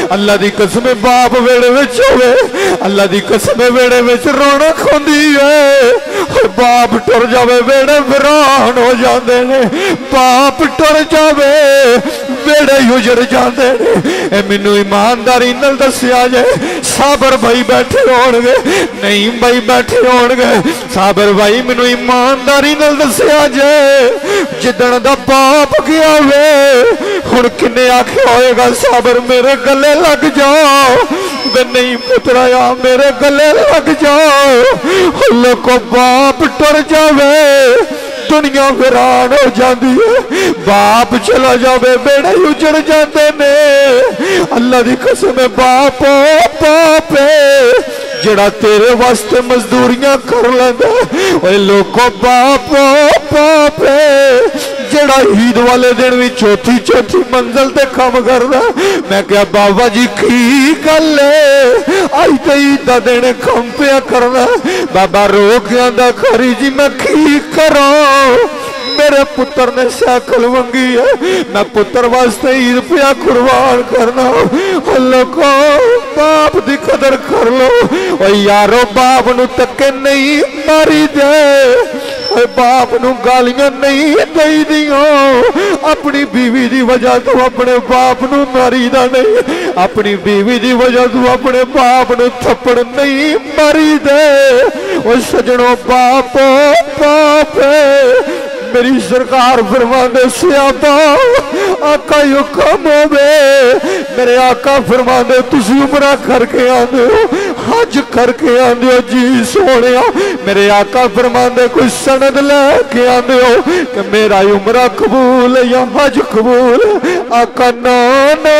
अल्लाह दी कसम बाप वेड़े विच होवे अल्लाह दी कसम वेड़े विच रौनक हुंदी है बाप टुर जावे वेड़े वीरान हो जांदे ने बाप टुर जावे वेड़े उजड़ जांदे ने ए मैनू ईमानदारी नाल दस्सिया जे साबर भाई बैठे होणगे नहीं भाई बैठे होणगे साबर भाई मैनू ईमानदारी नाल दस्सिया जे जिदण दा बाप गया वे हुण किन्ने आख्या होएगा साबर मेरे गले लग जाओ वे नहीं पुत्राया मेरे गले लग जाओ लोगों बाप टुर जावे दुनिया वीरान हो जाती है बाप चला जावे बेड़े उजड़ जाते ने अल्लाह दी कसम बाप बाप जड़ा तेरे वास्ते मजदूरियां कर लेंदा ओए लोगों बाप बाप जड़ा ईद वाले दिन भी चौथी चौथी मंजिल ते काम करदा मैं क्या बाबा जी की गल है आई तो ईद दा दिन काम पिया करना बाबा रो के आंदा खरी जी मैं की करा मेरे पुत्र ने साइकिल मंगी है मैं पुत्र वास्ते ईद पिया कुर्बान करना लोगों बाप दी कदर कर लो और यारो बाप नू तके नहीं मारी दे बाप नू गालियां नहीं दई दियो अपनी बीवी दी वजह तो अपने बाप नू मारी दा नहीं अपनी बीवी दी वजह तो अपने बाप नू थप्पड़ नहीं मारी दे ओ सजनों बाप बाप मेरी सरकार फरमांदे सियापा आका हुक्म होवे मेरे आका फरमांदे तुसी उमरा करके आंदे हो हज करके आंदे हो जी सोने मेरे आका फरमांदे कोई सनद लेके आंदे हो कि मेरा उमरा कबूल या हज कबूल आका ना ना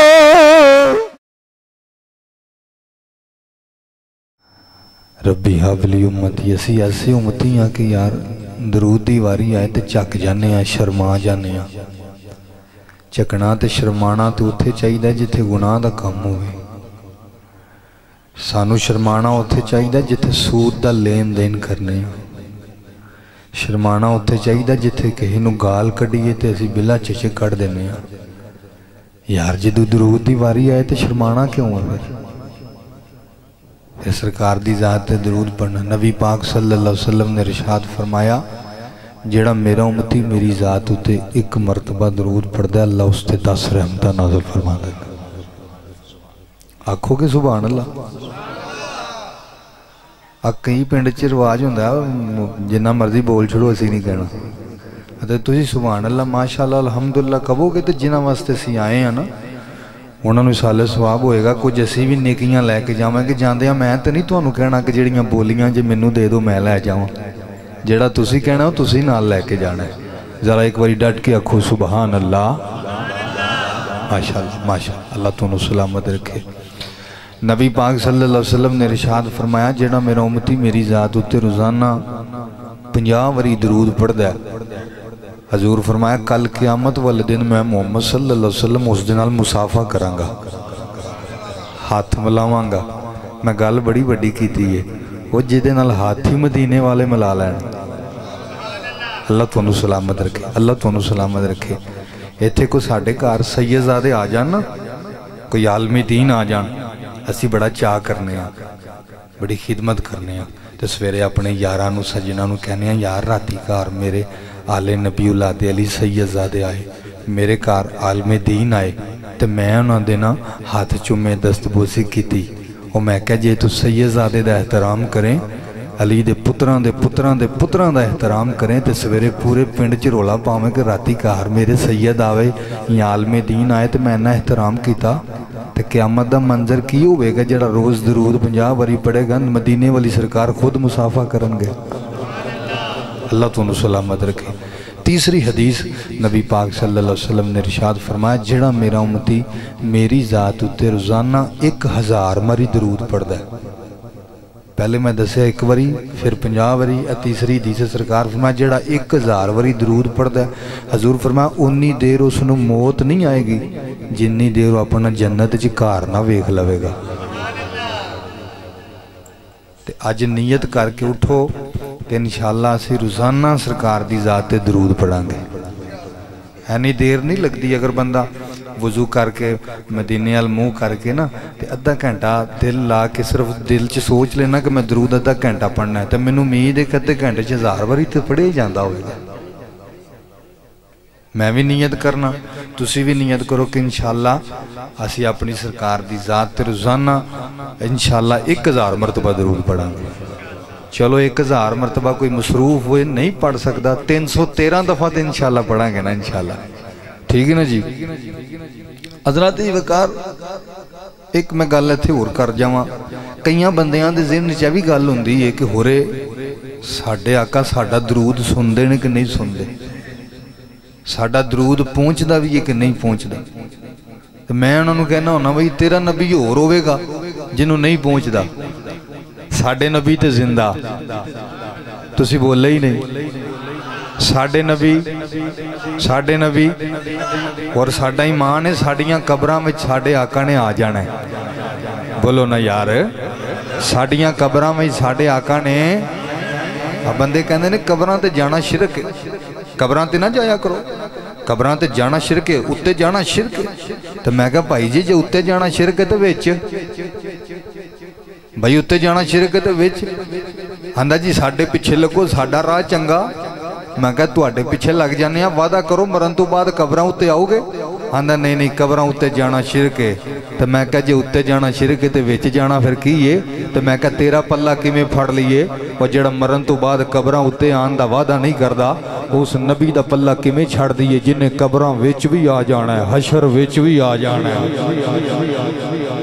रब्बी हाबली उम्मती असी ऐसी उम्मती हाँ कि यार दरूद दी वारी आए तो झक जाने शर्मा जाने झकना तो शर्माना तो उत्थे चाहिए जिथे गुनाह दा काम होवे सानू शर्माना उत्थे चाहिए जिथे सूद दा लेन देन करने शर्माना उत्थे चाहिए जिथे किसी नू गाल कढ़ीए तो असी बिला चिचे कढ़ देने यार जदों दरूद दी वारी आए तो शर्माना क्यों है फिर सरकार दी जात ते दरूद पढ़ना नबी पाक सल्लल्लाहु अलैहि वसल्लम ने इरशाद फरमाया जेड़ा मेरा उम्मती मेरी जात उत्ते एक मरतबा दरूद पढ़दा अल्लाह उस ते 10 रहमतां नाज़िल फरमा देगा आखोगे सुभान अल्लाह आ कई पिंड च रिवाज हुंदा जिन्ना मर्जी बोल छड़ो असीं नहीं कहना ते तुसीं सुभान अल्लाह माशाअल्लाह अल्हम्दुलिल्लाह कहोगे तो जिन्हां वास्ते असीं आए हैं ना उन्होंने साले सवाब होएगा कुछ असी भी नेकियां लैके जावांगे जांदे मैं तो नहीं तुहानू कहना कि जिहड़ियां बोलियां जे मैनू दे दो मैं लै जावां जिहड़ा तुसी कहना तुसी नाल लैके जाना है जरा एक बारी डट के आखो सुभान अल्लाह माशाअल्लाह माशाअल्लाह अल्लाह तुहानू सलामत रखे नबी पाक सल्लल्लाहु अलैहि वसल्लम ने इरशाद फरमाया जेड़ा मेरा उम्मती मेरी जात उत्ते रोज़ाना 50 वारी दरूद पढ़दा है हजूर फरमाया कल क़यामत वाले दिन मैं मुहम्मद सल्लल्लाहु अलैहि वसल्लम उस दिन नाल मुसाफा करांगा हाथ मिलावांगा मैं गल बड़ी वड्डी कीती है वो जिहदे नाल हाथ ही मदीने वाले मिला लैण अल्लाह तुहानू सलामत रखे अल्लाह तुहानू सलामत रखे इत्थे कोई साडे घर सैयदजादे आ जान ना कोई आलमी दीन आ जान असी बड़ा चाह करने बड़ी खिदमत करने ते सवेरे अपने यारां नू सज्जनां नू कहने यार राती घर मेरे आले नबी औलादे अली सैयदजादे आए मेरे घर आलमे दीन आए तो मैं उन्होंने दे ना हाथ चुमे दस्तबोसी की और मैं क्या जे तू सैयदजादे दा एहतराम करें अली दे पुत्रां दे पुत्रां दे पुत्रां दा एहतराम करें तो सवेरे पूरे पिंड च रौला पावें कि राती घर मेरे सैयद आवे या आलमे दीन आए तो मैं इन्ना एहतराम किया तो क़यामत दा मंजर की होवेगा जिहड़ा रोज़ दरूद 50 वारी पढ़ेगा मदीने वाली सरकार खुद मुसाफा करनगे अल्लाह तुहानू सलामत रखे तीसरी हदीस नबी पाक सल्लल्लाहु अलैहि वसल्लम ने इरशाद फरमाया जेड़ा मेरा उम्मती मेरी जात उत्ते रोज़ाना 1000 वारी दरूद पढ़दा है पहले मैं दसिया 1 वारी फिर 50 वारी तीसरी हदीस सरकार फरमाया जेड़ा 1000 वारी दरूद पढ़दा है हजूर फरमाया उन्नी देर उसनू मौत नहीं आएगी जिन्नी देर वो अपना जन्नत च घर ना वेख लवेगा ते अज नीयत करके उठो तो इंशाअल्लाह असी रोज़ाना सरकार की जात ते दरूद पढ़ांगे। इन्नी देर नहीं लगती अगर बंदा वज़ू करके मदीने वाल मूँह करके ना ते अद्धा घंटा दिल ला के सिर्फ दिल च सोच लेना कि मैं दरूद अद्धा घंटा पढ़ना है, तो मैनू उम्मीद है कि अद्धे घंटे 1000 बारी तो पढ़े जाता होगा। मैं भी नीयत करना, तुसी भी नीयत करो कि इंशाअल्लाह असी अपनी सरकार दी ज़ात ते रोज़ाना इंशाअल्लाह 1000 मरतबा दरूद पढ़ांगे। चलो 1000 मरतबा कोई मसरूफ होए नहीं पढ़ सकता, 313 दफ़ा तो इंशाअल्लाह पढ़ांगे ना इंशाअल्लाह, ठीक है ना जी। हज़रात वकार एक मैं गल इत्थे होर कर जावां, कई बंदियां दे ज़हन च भी गल हुंदी है कि होरे साडे आका साडा दरूद सुनदे ने कि नहीं सुनदे, साडा दरूद पहुँचदा भी है कि नहीं पहुँचदा। तो मैं उन्होंने कहना होना बई तेरा नबी होर होवेगा जिन्हों नहीं पहुँचदा, साडे नबी ते जिंदा, तुसी बोले ही नहीं। साडे नबी और साडा ईमान है, साडियां कब्रां में साडे आका ने आ जाना है। बोलो ना यार, साडियां कब्रां में साडे आका ने, बंदे कहंदे ने कब्रां ते जाना शिरक है, कब्रां ते ना जाया करो, कब्रां ते जाना शिरक है, उत्ते जाना शिरक है। तो मैं कहा भाई जी जे उत्ते जाना शिरक है तो विच भाई उत्ते जाना शिरक है तो विच आंदा जी साडे पिछे लगो साडा राह चंगा। मैं कहा तुहाडे पिछे लग जाने आ, वादा करो मरन तो बाद कब्रां उत्ते आओगे। आंदा नहीं नहीं कब्रां उत्ते जाना शिरक है। तो मैं कहा जे उत्ते जाना शिरक है तो विच जाना फिर की है। तो मैं कहा तेरा पल्ला किवें फड़ लईए, और जिहड़ा मरन तो बाद कब्रां उत्ते आन दा वादा नहीं करदा, उस नबी दा पल्ला किवें छड़ दईए जिन्हें कब्रां विच भी आ जाना है, हशर विच भी आ जाना है।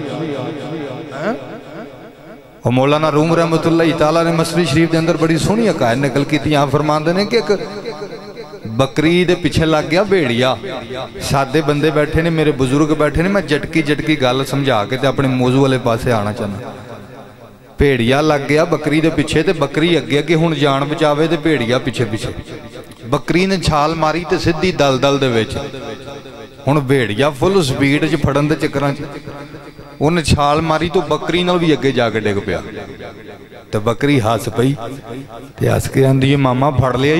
और मौलाना रूम रहमतुल्लाह ताला ने मसली शरीफ के अंदर बड़ी सोहनी हकायत निकल की थी। फरमाते ने कि एक बकरी दे पिछे लग गया भेड़िया, सादे बंदे बैठे ने, मेरे बुजुर्ग बैठे ने, मैं झटकी गल समझा के ते अपने मौजू वाले पासे आना चाहना। भेड़िया लग गया बकरी दे पिछे, ते बकरी अगे अगे हुण जान बचावे ते भेड़िया पिछे पिछे। बकरी ने छाल मारी ते सीधी दलदल दे विच, हुण भेड़िया फुल स्पीड च फड़न दे चक्करां च उन्हें छाल मारी तो बकरी नाल भी अगे जाके डिग पिया। तो बकरी हस पई ते हस के आंदी है मामा फड़ लिया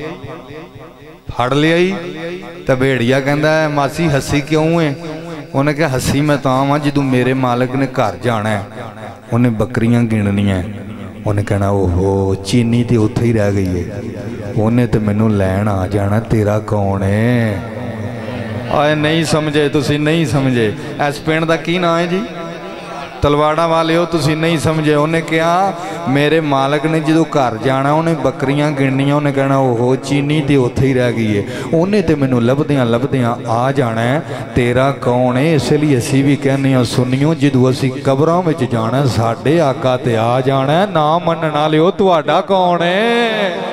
तो भेड़िया कहंदा मासी हसी क्यों है? उन्हें कहा हसी मैं तां वां जदों मेरे मालिक ने घर जाना है, उन्हें बकरियां गिननियां, उन्हें कहना ओहो चीनी तो उत्थे ही रह गई है, उन्हें तो मैनू लैन आ जाना, तेरा कौन है? आए नहीं समझे, तुसी नहीं समझे। इस पिंड दा की नाम है जी? तलवाड़ा वाले हो, तुसी नहीं समझे। उन्हें कहा मेरे मालिक ने जो घर जाना उन्हें बकरियां गिननियां, उन्हें कहना ओहो चीनी तो उत्थे ही रह गई है, उन्हें तो मैनू लभदियां आ जाना है, तेरा कौन है? इसलिए असी भी कहने सुनियो जदों असी कब्रां विच जाना साडे आका ते आ जाना है, ना मनण वालिओ तुहाडा कौन है?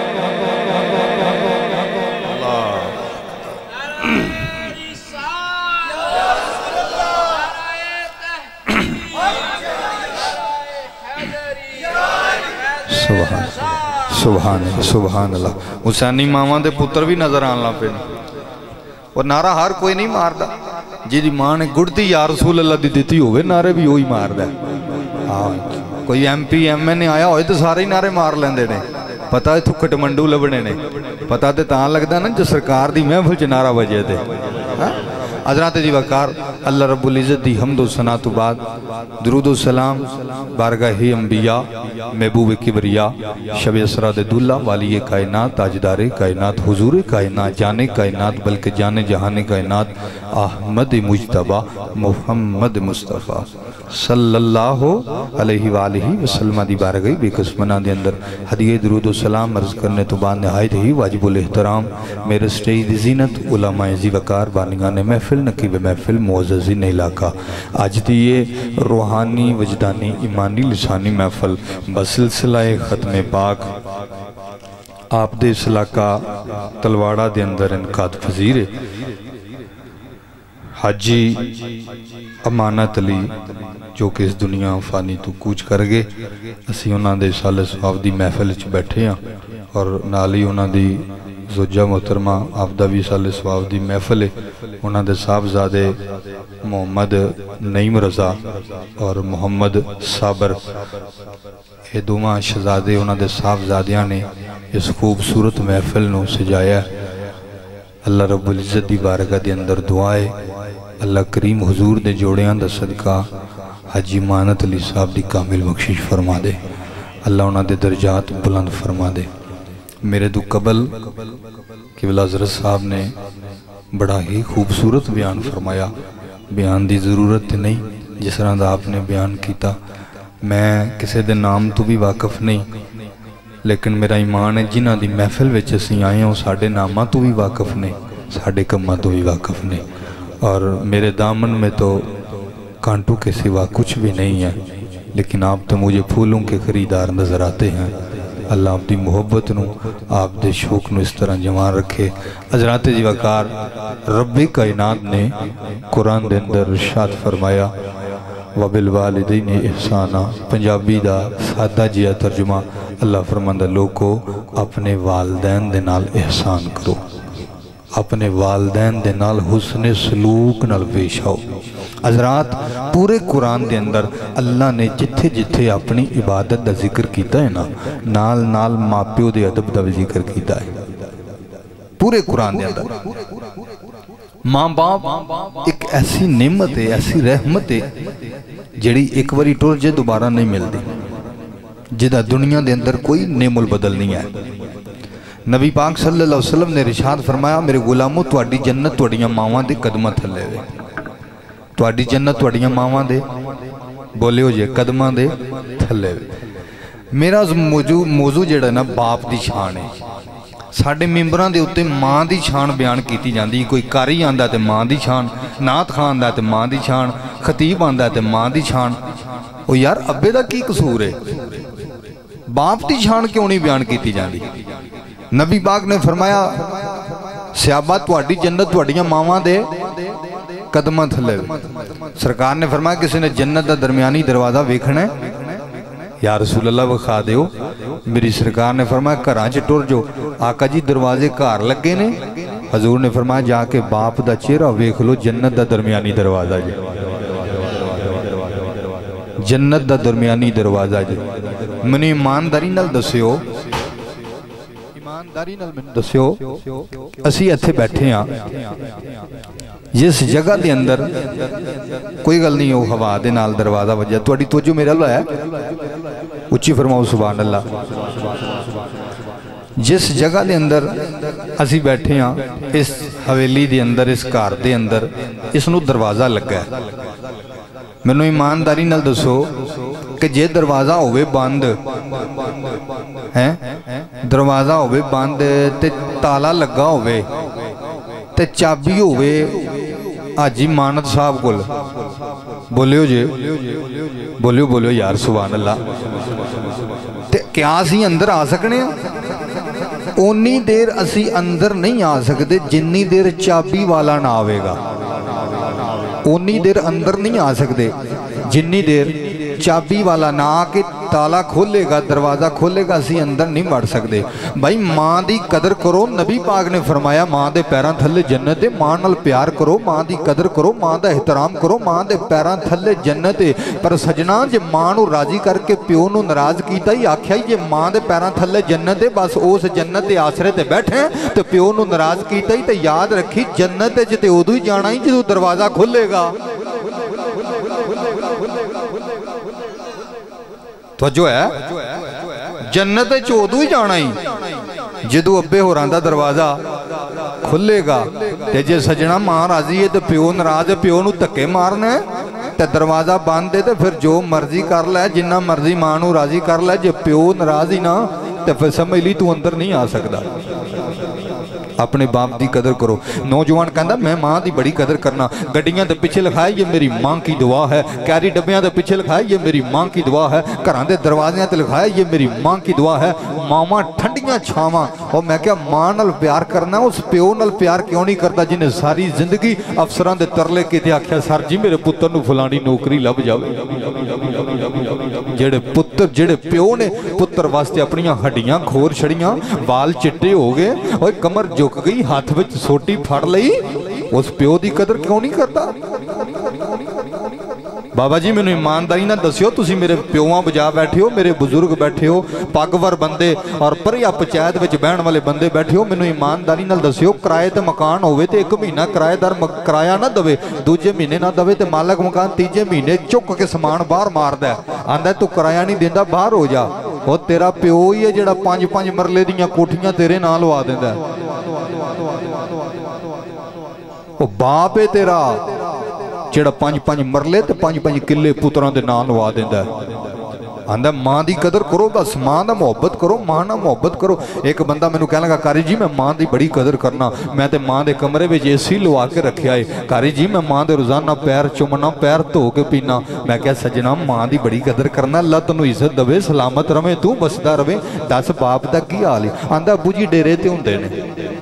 सुभान अल्लाह। हुसैनी मावां दे पुत्र भी नजर आन लग पे, और नारा हर कोई नहीं मारदा, जिहदी मां ने गुड़ती या रसूल अल्लाह दी दित्ती होवे नारे भी वही मारदा। हाँ कोई MP MN आया होए तो सारे ही नारे मार लेंदे ने, पता इत्थों कटमंडू लभने ने, पता तो तां लगदा ना जो सरकार दी महफिल च नारा वजे ते। हज़रात जी वकार अल्लाह रब्बुल इज़्ज़त दी हम्द व सना तो बाद दुरूद व सलाम बारगाहे अंबिया महबूब किबरिया शब असराद दुल्ला वाली कायनात ताजदार कायनात हुजूर कायनात जाने कायनात बल्कि जाने जहान कायनात अहमद मुजतबा मुहम्मद मुस्तफ़ा सल्लल्लाहु अलैहि वालिहि वसल्लम दी बारगाह बेकस्मना दे अंदर हदिये दुरूद व सलाम अर्ज़ करने तो बाद नहायत ही वाजिबुल एहतराम मेरे स्टेज दी ज़ीनत उलमा जी वकार बानियां ने महफिल नकीब महफिल मुअज़्ज़ज़ीन इलाका आज दी ये रूहानी वजदानी ईमानी लिसानी महफिल बसिलसिला ख़त्म पाक आप दे इस इलाका तलवाड़ा दे अंदर इनकाद फजीर हाजी अमानत अली जो कि इस दुनिया फानी तो कूच कर गए, असी उन्होंने साले सवाब की महफिल च बैठे हाँ और नाल ही उन्होंने जोजा मोहतरमा आपदा भी साले सवाब की महफिल है। उन्होंने साहबजादे मोहम्मद नईम रजा और मोहम्मद साबर ये दोवां शहजादे उन्होंने साहबजादियां ने इस खूबसूरत महफिल को सजाया। अल्लाह रब्बुल इज़्ज़त दी बारगाह दे अंदर दुआ है अल्लाह करीम हुजूर दे जोड़ियां दा सदका हाजी मानत अली साहब दी कामिल बख्शिश फरमा दे। अल्लाह उन्हां दे दर्जात बुलंद फरमा दे। मेरे तो कबल किबला हज़रत साहब ने बड़ा ही खूबसूरत बयान फरमाया। बयान की ज़रूरत नहीं, जिस तरह का आपने बयान किया। मैं किसी के नाम तो भी वाकफ नहीं, लेकिन मेरा ईमान है जिन्हां दी महफिल विच असीं आए हो साडे नामां तो भी वाकफ नहीं, साडे कम्मां तो भी वाकफ नहीं। और मेरे दामन में तो कांटों के सिवा कुछ भी नहीं है, लेकिन आप तो मुझे फूलों के खरीदार नज़र आते हैं। अल्लाह आपकी मुहब्बत नूं, आप दे शौक नूं इस तरह जमा रखे। हज़रात जी वकार रब्बे कायनात ने कुरान दे अंदर इरशाद फरमाया वबिल वालिदैन इहसाना। पंजाबी दा सादा जिहा तर्जुमा अल्लाह फरमांदा लोगो अपने वालदैन दे नाल एहसान करो, अपने वालदैन दे नाल हुस्ने सलूक नाल पेश आओ। हज़रात पूरे कुरान के अंदर अल्लाह ने जिथे जिथे अपनी इबादत का जिक्र किया है ना, नाल नाल माँ प्यो के अदब का भी जिक्र किया है। पूरे कुरान के अंदर माँ बाप एक ऐसी नेमत है, ऐसी रहमत है जिहड़ी एक बारी टुर जे दोबारा नहीं मिलती, जिहदा दुनिया के अंदर कोई नेमुल बदल नहीं है। नबी पाक सल्लल्लाहु अलैहि वसल्लम ने इरशाद फरमाया मेरे गुलामों तुहाडी जन्नत तुहाडियां मावां दे कदमां थल्ले वे। तुहाडी जन्नत तुहाडियां मावां दे बोलियो जे कदमां दे थल्ले वे। मेरा मौजू जिहड़ा ना बाप दी शान है। साडे मैंबरां दे उत्ते मां दी शान बयान की जाती। कोई कारी आंदा ते मां दी शान, नात खां आंदा ते मां दी शान, खतीब आंदा ते मां दी शान। ओ यार अब्बे दा की कसूर है? बाप दी शान क्यों नहीं बयान की जाती? नबी पाक ने फरमाया सहाबा तुहाडी जन्नत तुहाडियां मावां दे कदमां थल्ले। सरकार ने फरमाया किसी ने जन्नत का दरमियानी दरवाज़ा वेखना है या रसूल अल्लाह विखा दिओ। मेरी सरकार ने फरमाया घरां च टुर जो। आका जी दरवाजे घर लगे ने। हजूर ने फरमाया जाके बाप का चेहरा वेख लो, जन्नत का दरमियानी दरवाज़ा जी, जन्नत का दरमियानी दरवाज़ा जी। मैनूं ईमानदारी नाल दस्सिओ, ईमानदारी नाल मैनूं दस्सिओ असीं इत्थे बैठे हाँ जिस जगह के अंदर कोई गल नहीं, वो हवा दे नाल दरवाज़ा वजया। तुहाडी तवज्जो मेरे अल है, उच्ची फरमाओ सुभान अल्लाह। जिस जगह के अंदर असी बैठे हाँ, इस हवेली के अंदर, इस घर के अंदर इसनूं दरवाज़ा लगा है। मैनूं ईमानदारी नाल दसो कि जे दरवाज़ा होवे बंद है, दरवाज़ा होवे बंद ते ताला लगा होवे ते चाबी होवे हाजी मानत साहब कोल, बोलियो जे बोलियो बोलियो यार सुभान अल्लाह, ते क्या असी अंदर आ सकने? उन्नी देर असी अंदर नहीं आ सकते जिन्नी देर चाबी वाला ना आवेगा। उन्नी देर अंदर नहीं आ सकते जिन्नी देर चाबी वाला ना आके ताला खोलेगा, दरवाज़ा खोलेगा, असी अंदर नहीं बढ़ सकते। भाई माँ की कदर करो। नबी पाक ने फरमाया माँ के पैरों थले जन्नत है। माँ नाल प्यार करो, माँ की कदर करो, माँ का एहतराम करो, माँ के पैरों थले जन्नत है। पर सजना जे माँ नूं राजी करके प्यो नूं नाराज़ किया ही, आख्या ही जे माँ के पैरों थले जन्नत है, बस उस जन्नत के आसरे ते बैठे तो प्यो नूं नाराज़ किया ही, तो याद रखी जन्नत ते उदों ही जाना ही जो दरवाज़ा खुलेगा। तो जो है जन्नत उदों ही जाना ही जदों अब्बे होरां दा दरवाज़ा खुलेगा। ते जे सजना मां राजी है तो प्यो नाराज है, प्यो नूं धक्के मारना है, तो दरवाज़ा बंद है तो फिर जो मर्जी कर लै, जिन्ना मर्जी मां नूं राजी कर लै। जे प्यो नाराज ही ना तो फिर समझ ली तू अंदर नहीं आ सकता। अपने बाप की कदर करो। नौजवान कहता मैं माँ की बड़ी कदर करना। गड्डियां के पिछे लिखाया ये मेरी माँ की दुआ है, कैरी डब्बियां के पिछे लिखाया ये मेरी माँ की दुआ है, घरों के दरवाज़ियां ते लिखाया ये मेरी माँ की दुआ है। मावां ठंडियां छावां। और मैं क्या माँ नाल प्यार करना, उस प्यो नाल प्यार क्यों नहीं करता जिन्हें सारी जिंदगी अफसरां दे तरले कीते आख्या सर जी मेरे पुत्र नूं फलानी नौकरी लभ जावे। जेड़े पुत्र जेड़े प्यो ने पुत्र वास्ते अपनियां हड्डियां खोर छड़ियां, वाल चिट्टे हो गए और कमर झुक गई, हाथ विच सोटी फड़ लई, उस प्यो की कदर क्यों नहीं करता? बाबा जी मैनू ईमानदारी ना दस्यो, तुसी मेरे प्योआं बजा बैठे हो, मेरे बुजुर्ग बैठे हो, पगवर बंदे और भरिया पंचायत विच बहन वाले बंदे बैठे हो, मैनू ईमानदारी नाल दस्यो किराए ते मकान होवे ते 1 महीना किराएदार किराया ना दवे, दूजे महीने ना दवे ते मालक मकान तीजे महीने चुक के समान बाहर मारदा आंदा तू किराया नहीं देंदा बाहर हो जा। और तेरा प्यो ही है जिहड़ा 5-5 मरले दीयां कोठियां तेरे नाल लवा दिंदा। ओ बाप है तेरा ਜਿਹੜਾ 5-5 ਮਰਲੇ ਤੇ 5-5 ਕਿੱਲੇ ਪੁੱਤਰਾਂ ਦੇ ਨਾਂ ਲਵਾ ਦਿੰਦਾ। ਆਂਦਾ ਮਾਂ ਦੀ ਕਦਰ ਕਰੋ, ਬਸ ਮਾਂ ਨਾਲ ਮੁਹੱਬਤ ਕਰੋ, ਮਾਂ ਨਾਲ ਮੁਹੱਬਤ ਕਰੋ। ਇੱਕ ਬੰਦਾ ਮੈਨੂੰ ਕਹਿਣ ਲੱਗਾ ਕਾਰੀ ਜੀ ਮੈਂ ਮਾਂ ਦੀ ਬੜੀ ਕਦਰ ਕਰਨਾ, ਮੈਂ ਤੇ ਮਾਂ ਦੇ ਕਮਰੇ ਵਿੱਚ ਏਸੀ ਲਵਾ ਕੇ ਰੱਖਿਆ ਏ। ਕਾਰੀ ਜੀ ਮੈਂ ਮਾਂ ਦੇ ਰੋਜ਼ਾਨਾ ਪੈਰ ਚੁੰਮਣਾ, ਪੈਰ ਧੋ ਕੇ ਪੀਣਾ। ਮੈਂ ਕਿਹਾ ਸੱਜਣਾ ਮਾਂ ਦੀ ਬੜੀ ਕਦਰ ਕਰਨਾ, ਅੱਲਾ ਤੈਨੂੰ ਇੱਜ਼ਤ ਦੇਵੇ, ਸਲਾਮਤ ਰਵੇਂ, ਤੂੰ ਬਸਦਾ ਰਵੇਂ। ਦੱਸ ਬਾਪ ਦਾ ਕੀ ਹਾਲ ਹੈ? ਆਂਦਾ ਅੱਬੂ ਜੀ ਡੇਰੇ ਤੇ ਹੁੰਦੇ ਨੇ,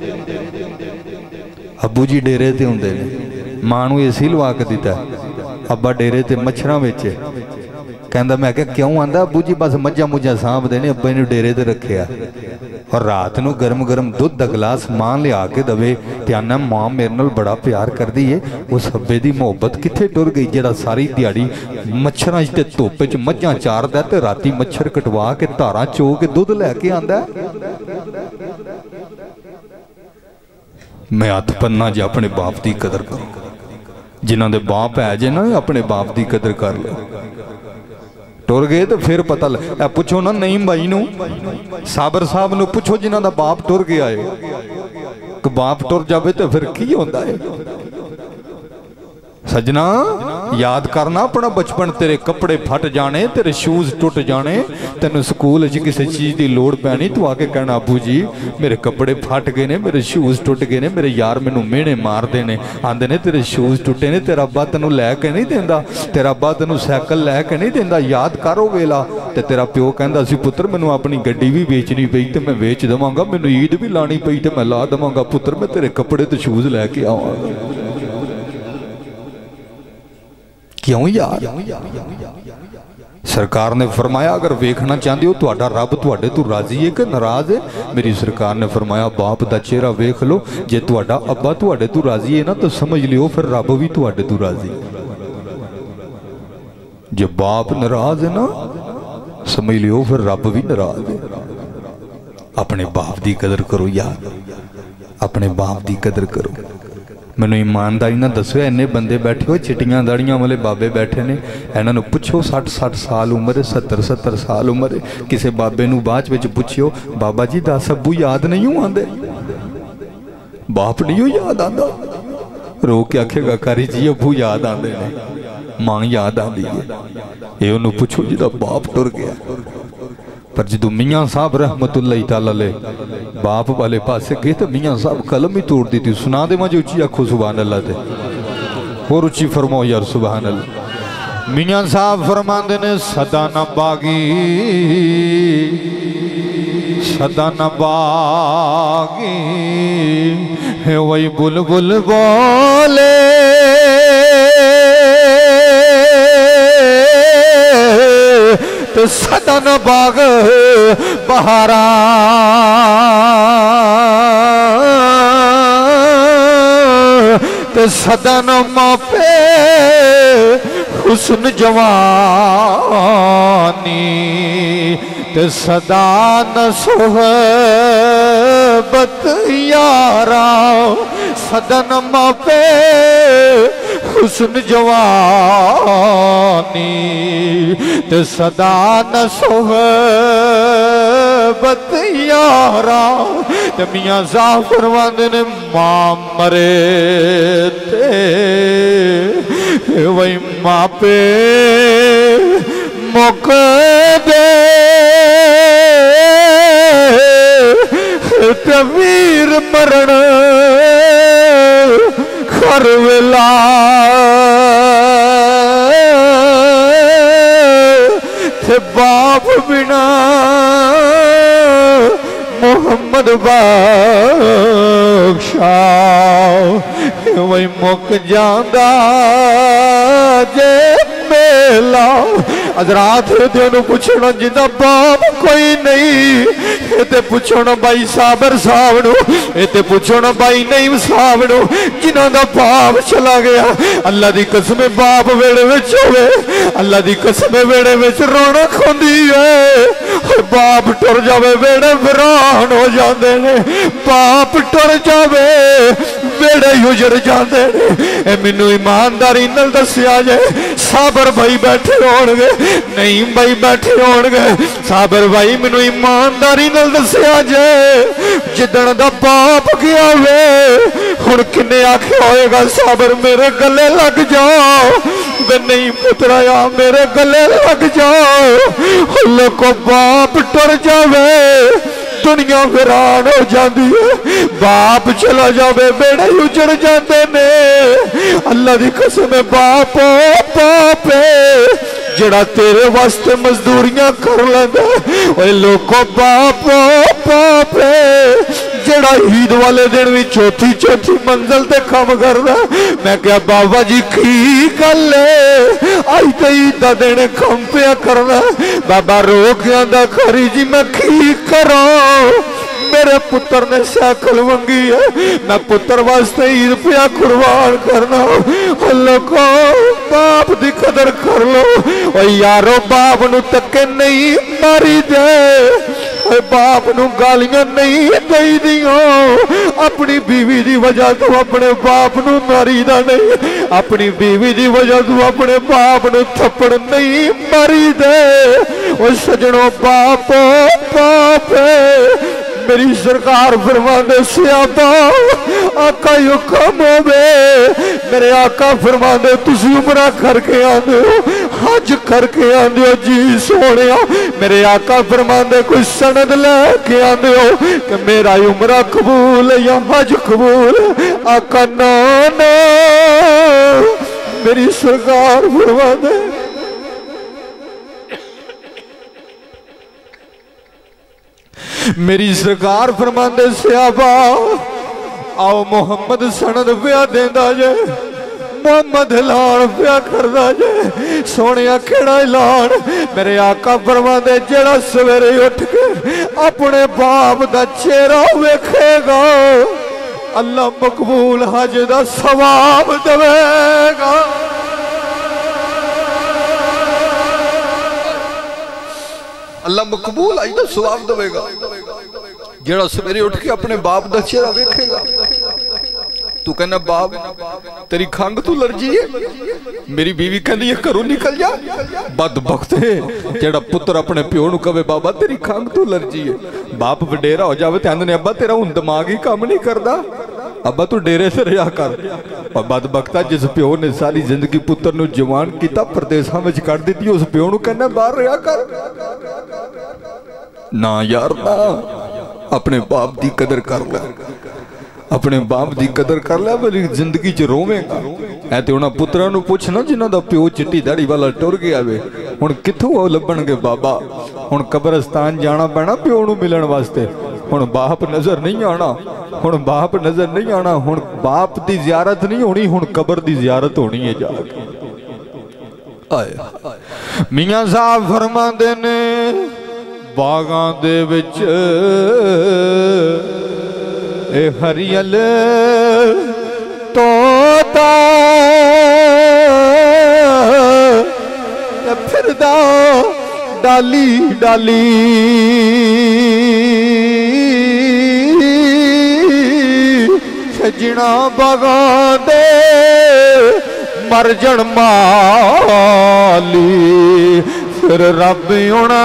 ਅੱਬੂ ਜੀ ਡੇਰੇ ਤੇ ਹੁੰਦੇ ਨੇ। मां नूं एसी लवा के दिता, अब्बा डेरे ते मच्छरां विच। कहंदा मैं क्या क्यों? आंदा अब्बू जी बस मझां मुझां साਂਭਦੇ ने, अब्बे नूं डेरे ते रखिया। और रात नूं गरम गरम दुध दा गिलास मां लिया के दवे ते आना मां मेरे नाल बड़ा प्यार करदी है। उस अब्बे दी मुहब्बत कित्थे टुर गई जिहड़ा सारी दिहाड़ी मच्छरां ते धुप्प च मझां चारदा ते राती मच्छर कटवा के धारां चो के दुध लैके आंदा। मैं हथ पन्ना जे अपने बाप की कदर करो, जिन्हों दे बाप है जे ना अपने बाप की कदर कर लो। टुर गए तो फिर पता लग, पुछो ना नईम भाई नू, साबर साहब नू पुछो जिन्हों दा बाप टुर गया है कि बाप टुर जाए तो फिर की होता है। सजना याद करना अपना बचपन, तेरे कपड़े फट जाने, तेरे शूज टुट जाने, तेन स्कूल किसी चीज़ की लोड़ पैनी, तू आके कहना अबू जी मेरे कपड़े फट गए ने, मेरे शूज टुट गए ने, मेरे यार मैनू मेहने मारते ने, आंदे ने तेरे शूज टुटे ने, तेरा अब्बा तेनू लैके नहीं देंदा, तेरा अब्बा तेनू सैकल लैके नहीं देंदा। याद करो वेला ते तेरा प्यो कहंदा सी पुत्र मैनू अपनी गड्डी भी बेचनी पई ते मैं बेच देवांगा, मैनू ईद भी लानी पई ते मैं ला देवांगा, पुत्र मैं तेरे कपड़े ते शूज लैके आवांगा। क्यों यार? सरकार ने फरमाया अगर वेखना चाहते हो तुहाडा रब तुहाडे तो राजी है कि नाराज है? मेरी सरकार ने फरमाया बाप दा चेहरा वेख लो, जे तुहाडा अब्बा तुहाडे तो राजी है ना तो समझ लियो फिर रब भी तुहाडे तो राजी है। जे बाप नाराज है ना समझ लियो फिर रब भी नाराज है। अपने बाप की कदर करो यार, अपने बाप की कदर करो। मैनू ईमानदारी ना दसो, इन्ने बंदे बैठे हो चिट्टियां दाड़ियां वाले बाबे बैठे ने, इन्हों पुछो 60-60 साल उम्र है, 70-70 साल उम्र है। किसी बाबे नू बाद विच पुछियो बाबा जी दस अब्बू याद नहीं हो आंदे, बाप नहीं हो याद आंदा? रो के आखेगा कारी जी अब्बू याद आंदे ने, मां याद आंदी है। ये उन्होंने पुछो जिहदा बाप टुर गया। पर जो मियाँ साहब रहमतुल्लाह तआला अलैह बाप वाले पासे गए तो मियाँ साहब कलम ही तोड़ दी थी। सुना दे मुझे उची आखो सुभान अल्लाह ते, और उची फरमाओ यार सुभान अल्लाह। मियाँ साहब फरमाते ने सदा न बागी सदा न बागी वही बुलबुल बोले तो सदा न बाग बहारा तो सदा न मापे हुस्न जवानी तो सदा न सोहबत यारा सदा न मापे हुस्न जवानी ते सदा न सोहबत यारा। ते मियाँ साहब फरमांदे ने मां मरे ते वही मापे मुक दे ते वीर मरण कर वेला थे बाप बिना मोहम्मद बादशाह वही मुक जांदा जे मेला हजरात तेनू पुछना जिंदा बाप कोई नहीं, ये पुछना भाई साबर साहब नू, ये पुछना भाई नईम साहब नू जिन्हां दा बाप चला गया। अल्लाह दी कसम बाप वेड़े विच होवे, अल्लाह दी कसम वेड़े विच रौनक हुंदी है। बाप टुर जावे वेड़े वीरान हो जाते ने, बाप टुर जावे वेड़े उजड़ जाते ने। मैनू ईमानदारी नाल दस्सिया जे साबर भाई बैठे होणगे, नहीं भाई बैठे होणगे, साबर भाई मैनू ईमानदारी नाल दस्सिया जे जिदण दा बाप गया वे हुण किन्ने आख्या होएगा साबर मेरे गले लग जाओ, वे नहीं पुत्राया मेरे गले लग जाओ। लोगों बाप टुर जावे दुनिया वीरान हो जाती है, बाप चला जावे बेड़े उजड़ जाते ने। अल्लाह दी कसम बाप बाप जड़ा तेरे वास्ते मजदूरियां कर लेंदा, ओए लोगों बाप बाप जड़ा ईद वाले दिन भी चौथी चौथी मंजिल ते काम करदा। मैं क्या बाबा जी की गल है आई तो ईद दा दिन काम पिया करना, बाबा रो के आंदा खरी जी मैं की करा, मेरे पुत्र ने साइकिल मंगी है, मैं पुत्र वास्ते ईद पिया कुर्बान करना। लोगों बाप दी कदर कर लो, ओ यारो बाप नू तके नहीं मारी दे, बाप नू गालियां नहीं दई दियो, अपनी बीवी दी वजह तो अपने बाप नू मारीदा नहीं, अपनी बीवी दी वजह तो अपने बाप नू थप्पड़ नहीं मारी दे। ओ सजनों बाप बाप मेरी सरकार फरमांदे सियाबा आका हुक्म होवे, मेरे आका फरमांदे तुसी उमरा करके आंदे हो, हज करके आंदे हो जी सोने, मेरे आका फरमांदे कोई सनद लेके आंदे हो कि मेरा उमरा कबूल है या हज कबूल है, आका ना ना मेरी सरकार फरमांदे मेरी सरकार फरमांदे सियाबा आओ मोहम्मद सनद पिया देंदा जे, मोहम्मद ऐलान पिया करदा जे, सोने केड़ा ऐलान, मेरे आका फरमांदे जेड़ा सवेरे उठ के अपने बाप दा चेहरा वेखेगा अल्लाह मकबूल हज दा सवाब देवेगा। अल्लाह मकबूल आई तो सवाब देगा, जेड़ा सवेरे उठ के अपने बाप दा चेहरा वेखेगा। तू कहना बाप तेरी खंग तू लर्जी है, मेरी बीवी कहती है घरों निकल जा, बदबख्त है जेड़ा पुत्र अपने प्यो नू कहे बाबा तेरी खंग तू लर्जी है, बाप वडेरा हो जावे ते आंदे ने अब्बा तेरा हुण दिमाग ही काम नहीं करदा, अब्बा तू डेरे से रहा कर। और बदबख्ता जिस प्यो ने सारी जिंदगी पुत्र नू जवान किया परदेसां विच कढ दित्ती, उस प्यो नू कहना बाहर रहा कर ना यार ना, अपने बाप की कदर कर ले, अपने बाप की कदर कर ले, मेरी जिंदगी च रोवेगा। ऐ ते उन्हां पुत्रां नू पुछ ना जिन्हां दा प्यो चिट्टी दाड़ी वाला टुर गया वे, हुण कित्थों ओ लभणगे बाबा, हुण कब्रिस्तान जाना पैना प्यो नू मिलण वास्ते, हुण बाप नजर नहीं आना, हुण बाप नजर नहीं आना, हुण बाप दी जियारत नहीं होनी, हुण कबर दी जियारत होनी है जाके। आए मियां साहब फरमांदे ने बागां दे विच ए हरियल तोता फिरदा डाली डाली, सजना बागां दे मर जण माली, फिर रब होना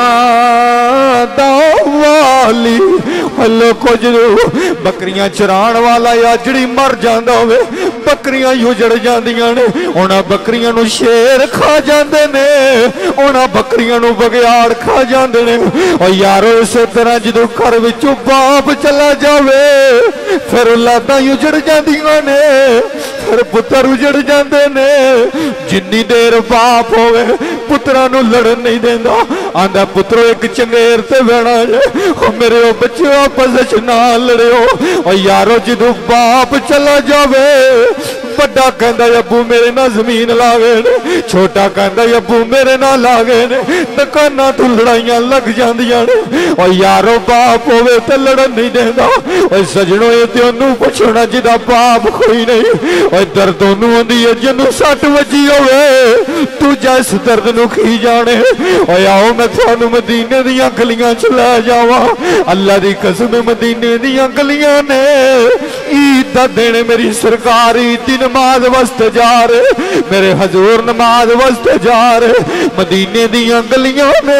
दावाली। लोगों जो बकरियां चराण वाला या जड़ी मर जाता होवे, बकरियां उजड़ जांदियां ने, उन्हां बकरियां नू शेर खा जाते ने, उन्हां बकरियां नू बगियाड़ खा जाते ने। और यारो इस तरह जो घर विचों बाप चला जावे फिर औलादां उजड़ जांदियां ने, फिर पुत्र उजड़ जाते ने। जिन्नी देर बाप होवे पुत्रां नू लड़न नहीं देंदा, आंदा पुत्रो एक चंगेर ते बहना जे, मेरे बच्चे आपस ना लड़ियो। और यारो जो बाप चला जावे बड़ा कहंदा अब्बू मेरे नाल जमीन ला गए ने, छोटा कहंदा अब्बू मेरे नाल ला गए ने, दुकानां तो लड़ाइयां लग जांदियां ने। और यारो बाप होवे ते लड़न नहीं देंदा। और सजणो ये ते ओनू पुछना जिहदा बाप कोई नहीं। और दर्द ओनू होंदी है जिन्नू सट वजी होवे, तू जिस दर्द नू की जाने। और आओ मैं थानू मदीने दियां गलियां च लै जावां। अल्लाह दी कसम मदीने दियां गलियां ने। ईद दा दिन मेरी सरकार ईद दी नमाज वास्ते जा रहे, मेरे हजूर नमाज वास्ते जा रहे। मदीने दियां गलियां ने।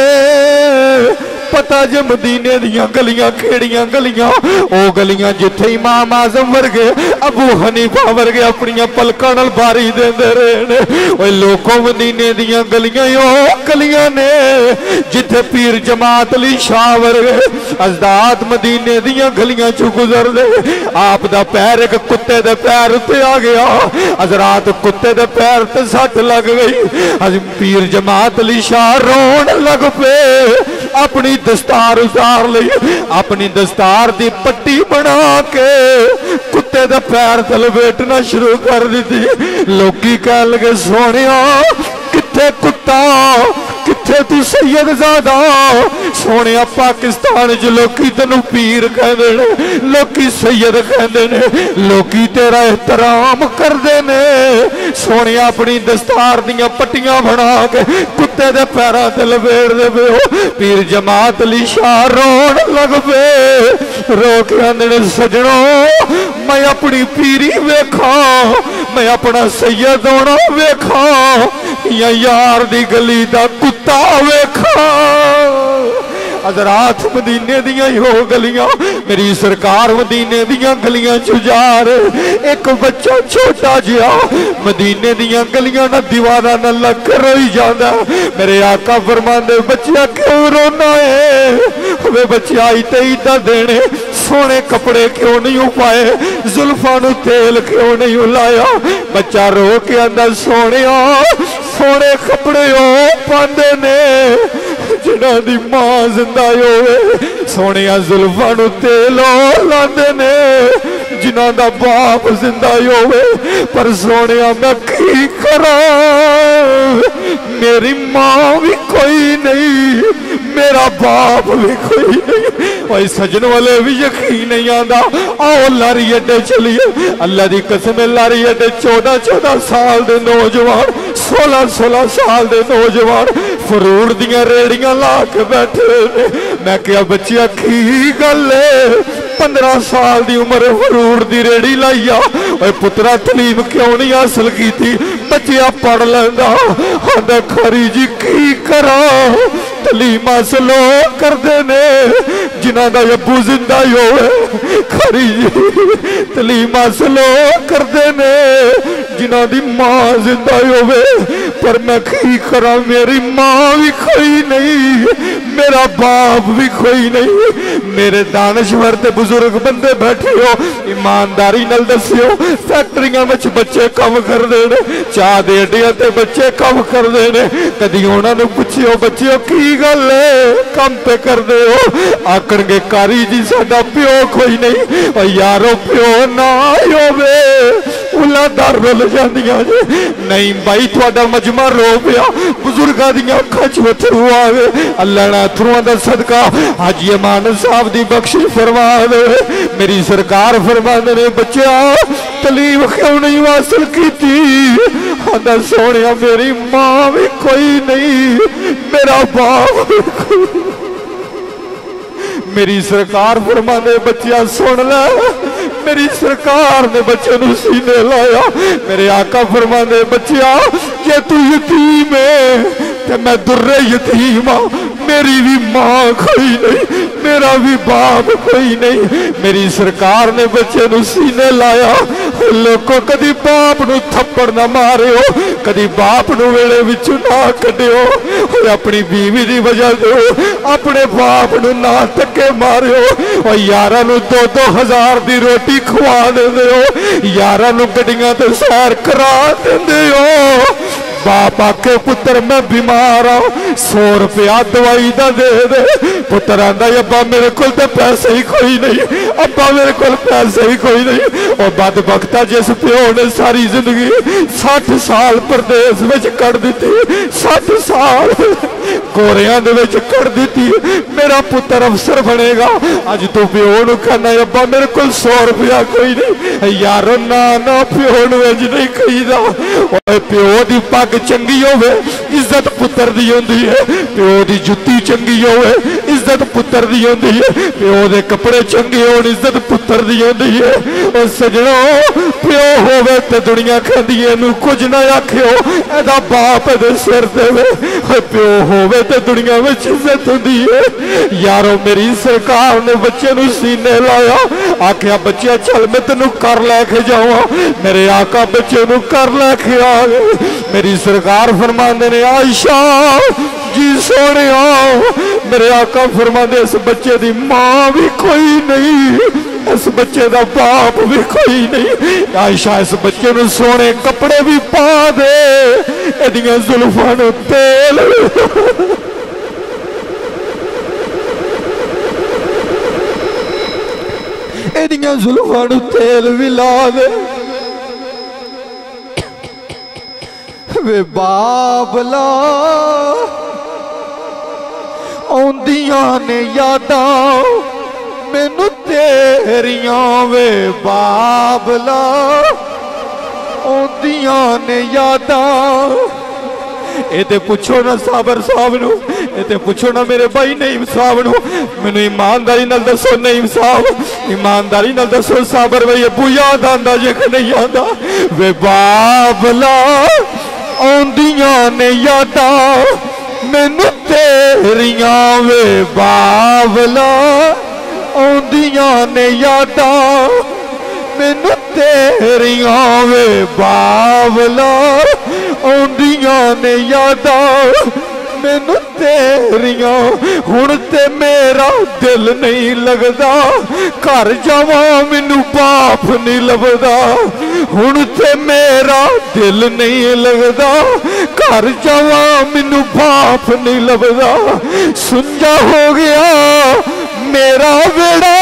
पता जे मदीने दियां गलियां केड़ियां गलियां, ओ गलियां जिथे इमाम आजम वर्गे अबू हनीफा वर्गे अपनियां पलकां नाल बारी देंदे रहे ने। ओए लोगों मदीने दियां गलियां ओ गलियां ने जिथे पीर जमात अली शाह वर्गे अज़दाद मदीने दियां गलियां चों गुजरदे। आप दा पैर एक कुत्ते दे पैर उत्ते आ गया, हज़रात कुत्ते दे पैर ते सट लग गई। अज पीर जमात अली शाह रोन लग पे, अपनी दस्तार उतार ली, अपनी दस्तार दी पट्टी बना के कुत्ते दे पैर ते लपेटना शुरू कर दी। लोकी कह लगे सोनिया किथे कुत्ता किथे तू सैयद ज़ादा। सोने पाकिस्तान च लोकी तेनू पीर कहते ने, लोकी सैयद कहते ने, लोकी तेरा एहतराम करते ने। सोने अपनी दस्तार दियां पट्टियां बना के कुत्ते दे पैरां ते लपेट दे पे हो। पीर जमात अली शाह रोन लग पे, रो के आंदे ने सजणो मैं अपनी पीरी वेखा, मैं अपना सैयद होना वेखा या यार दी गली दा कुत्ता वेखा। हज़रात मदीने दियां ही हो गलियां, मेरी सरकार मदीने दियां गलियां च जा रहे। एक बच्चा छोटा जिहा मदीने दियां गलियां ना दीवारा ना लग रोई जांदा। मेरे आका फरमांदे बच्चा क्यों रोना है, वे बच्चा इते इदा देने सोने कपड़े क्यों नहीं पाए, जुल्फां नू तेल क्यों नहीं लाया। बच्चा रो के आंदा सोनिया सोने कपड़े ओ पांदे ने जिन्हां दी मां जिंदा होवे, सोने जुल्फां नू तेल लांदे ने जिन्हां दा बाप जिंदा होवे। पर सोने मैं की करा, मेरी मां भी कोई नहीं, मेरा बाप भी कोई नहीं। भाई सजन वाले भी यकीन नहीं आता। आओ लारी अड्डे चलिए, अल्लाह की कसम लारी अड्डे 14-14 साल के नौजवान 16-16 साल के नौजवान फ्रूट दियां रेड़ियां ला के बैठे ने। मैं क्या बच्चिया की गल है, 15 साल की उम्र फ्रूट की रेड़ी लाई आ। पुत्रा तलीम क्यों नहीं हासिल की थी, बच्चिया पढ़ लेंदा। आंदा खरी जी की करा, तलीम हासिल करते ने जिन्हां दा अब्बू जिंदा होवे। खरी जी तलीम हासिल करते ने जिन्हां दी मां जिंदा होवे। पर मैं की करा, मेरी मां भी कोई नहीं, मेरा बाप भी कोई नहीं। मेरे दानश्वर ते बुजुर्ग बंदे बैठे हो, ईमानदारी नाल दस्सियो फैक्ट्रियां में बच्चे काम करते हैं, चाह दे अड्डियां ते बच्चे काम करते हैं। कदी उन्होंने पूछियो बच्चियों की गल है काम पे करते हो, आखणगे कारी जी साडा प्यो कोई नहीं। और यारो प्यो ना होवे उलादा रुल जांदियां जे। नहीं भाई तुहाडा मजमा रो पिया, बुजुर्गां दियां अखां च अथरू आवे। अल्लाह ने अथरूआं दा सदका हाजी अमान साहब दी बख्शिश फरमा दे। मेरी सरकार फरमांदे ने बच्चा तलीम क्यों नहीं हासिल कीती। आंदा सोनिया मेरी मां भी कोई नहीं, मेरा बाप भी कोई। मेरी सरकार फरमांदे बच्चा सुन ले, मेरी सरकार ने बच्चे नू सीने लाया। मेरे आका फरमांदे बच्चा जे तू यतीम है ते मैं दुर्रे यतीम हाँ, मेरी भी मां कोई नहीं, मेरा भी बाप कोई नहीं। मेरी सरकार ने बच्चे नू सीने लाया। लोगों कदी बाप नू थप्पड़ ना मारियो, कदी बाप नू वेले विच ना कड्डियो। अपनी बीवी दी वजह से अपने बाप नू ना धक्के मारियो। और यारां नू 2-2 हज़ार दी रोटी खवा देंदे हो, यारां नू गड्डियां ते सैर करा देंदे हो। बाप आके पुत्र मैं बीमार हाँ 100 रुपया दवाई दा दे दे। पुत्र आंदा अब्बा मेरे को तो पैसे ही कोई नहीं, अब्बा मेरे को पैसे ही कोई नहीं। और बदबख्ता जिस प्यो ने सारी जिंदगी 60 साल परदेस विच कट दी, 60 साल कोरिया दे विच कट दी, मेरा पुत्र अफसर बनेगा। अज तू प्यो नूं कहना अब्बा मेरे को 100 रुपया कोई नहीं। यारो ना ना प्यो नूं इंज नहीं कहीदा। प्यो दी पग चंगी होवे इज्जत पुत्र दी होंदी है, प्यो दी जुत्ती चंगी होवे इज्जत पुत्र दी होंदी है, प्यो दे कपड़े चंगे होण इज्जत पुत्र दी होंदी है। और सजणो प्यो होवे ते दुनिया कहदी है इहनूं कुछ ना आखियो, एदा बाप दे सिर देवे। प्यो होवे ते दुनिया विच इज्जत हुंदी है। यारो मेरी सरकार ने बच्चे नूं सीने लाया, आखिया बच्चा चल मैं तेनू कर लैके जावां। मेरे आका बच्चे नूं कर लैके आ गए। मेरी सरकार फरमांदे ने आयशा जी सोने मेरे आका फरमांदे इस बच्चे दी मां भी कोई नहीं, इस बच्चे दा बाप भी कोई नहीं। आयशा इस बच्चे नूं सोने कपड़े भी पा दे, एदियां जुल्फां नूं तेल एदियां जुल्फां नूं तेल भी ला दे। वे बाबला आउंदियां ने यादां मैनू तेरियां, वे बाबला आउंदियां ने यादां। ये पुछो ना साबर साहब नू, ये पुछो ना मेरे भाई नईम साहब नू। मैनू ईमानदारी नाल दसो नईम साहब, ईमानदारी नाल दसो साबर भाई अबू याद आंदा जे कि नहीं आंदा। वे बाबला आउंदियां ने यादां मैनू तेरियां, वे बाबला आउंदियां ने यादां मैनू तेरियां, वे बाबला आउंदियां ने यादां मैनू तेरियां। हुण ते मेरा दिल नहीं लगदा, घर जावां मैनू बाप नहीं लभदा। हुण ते मेरा दिल नहीं लगदा, घर जावां मैनू बाप नहीं लभदा। सुंजा हो गया मेरा बेड़ा,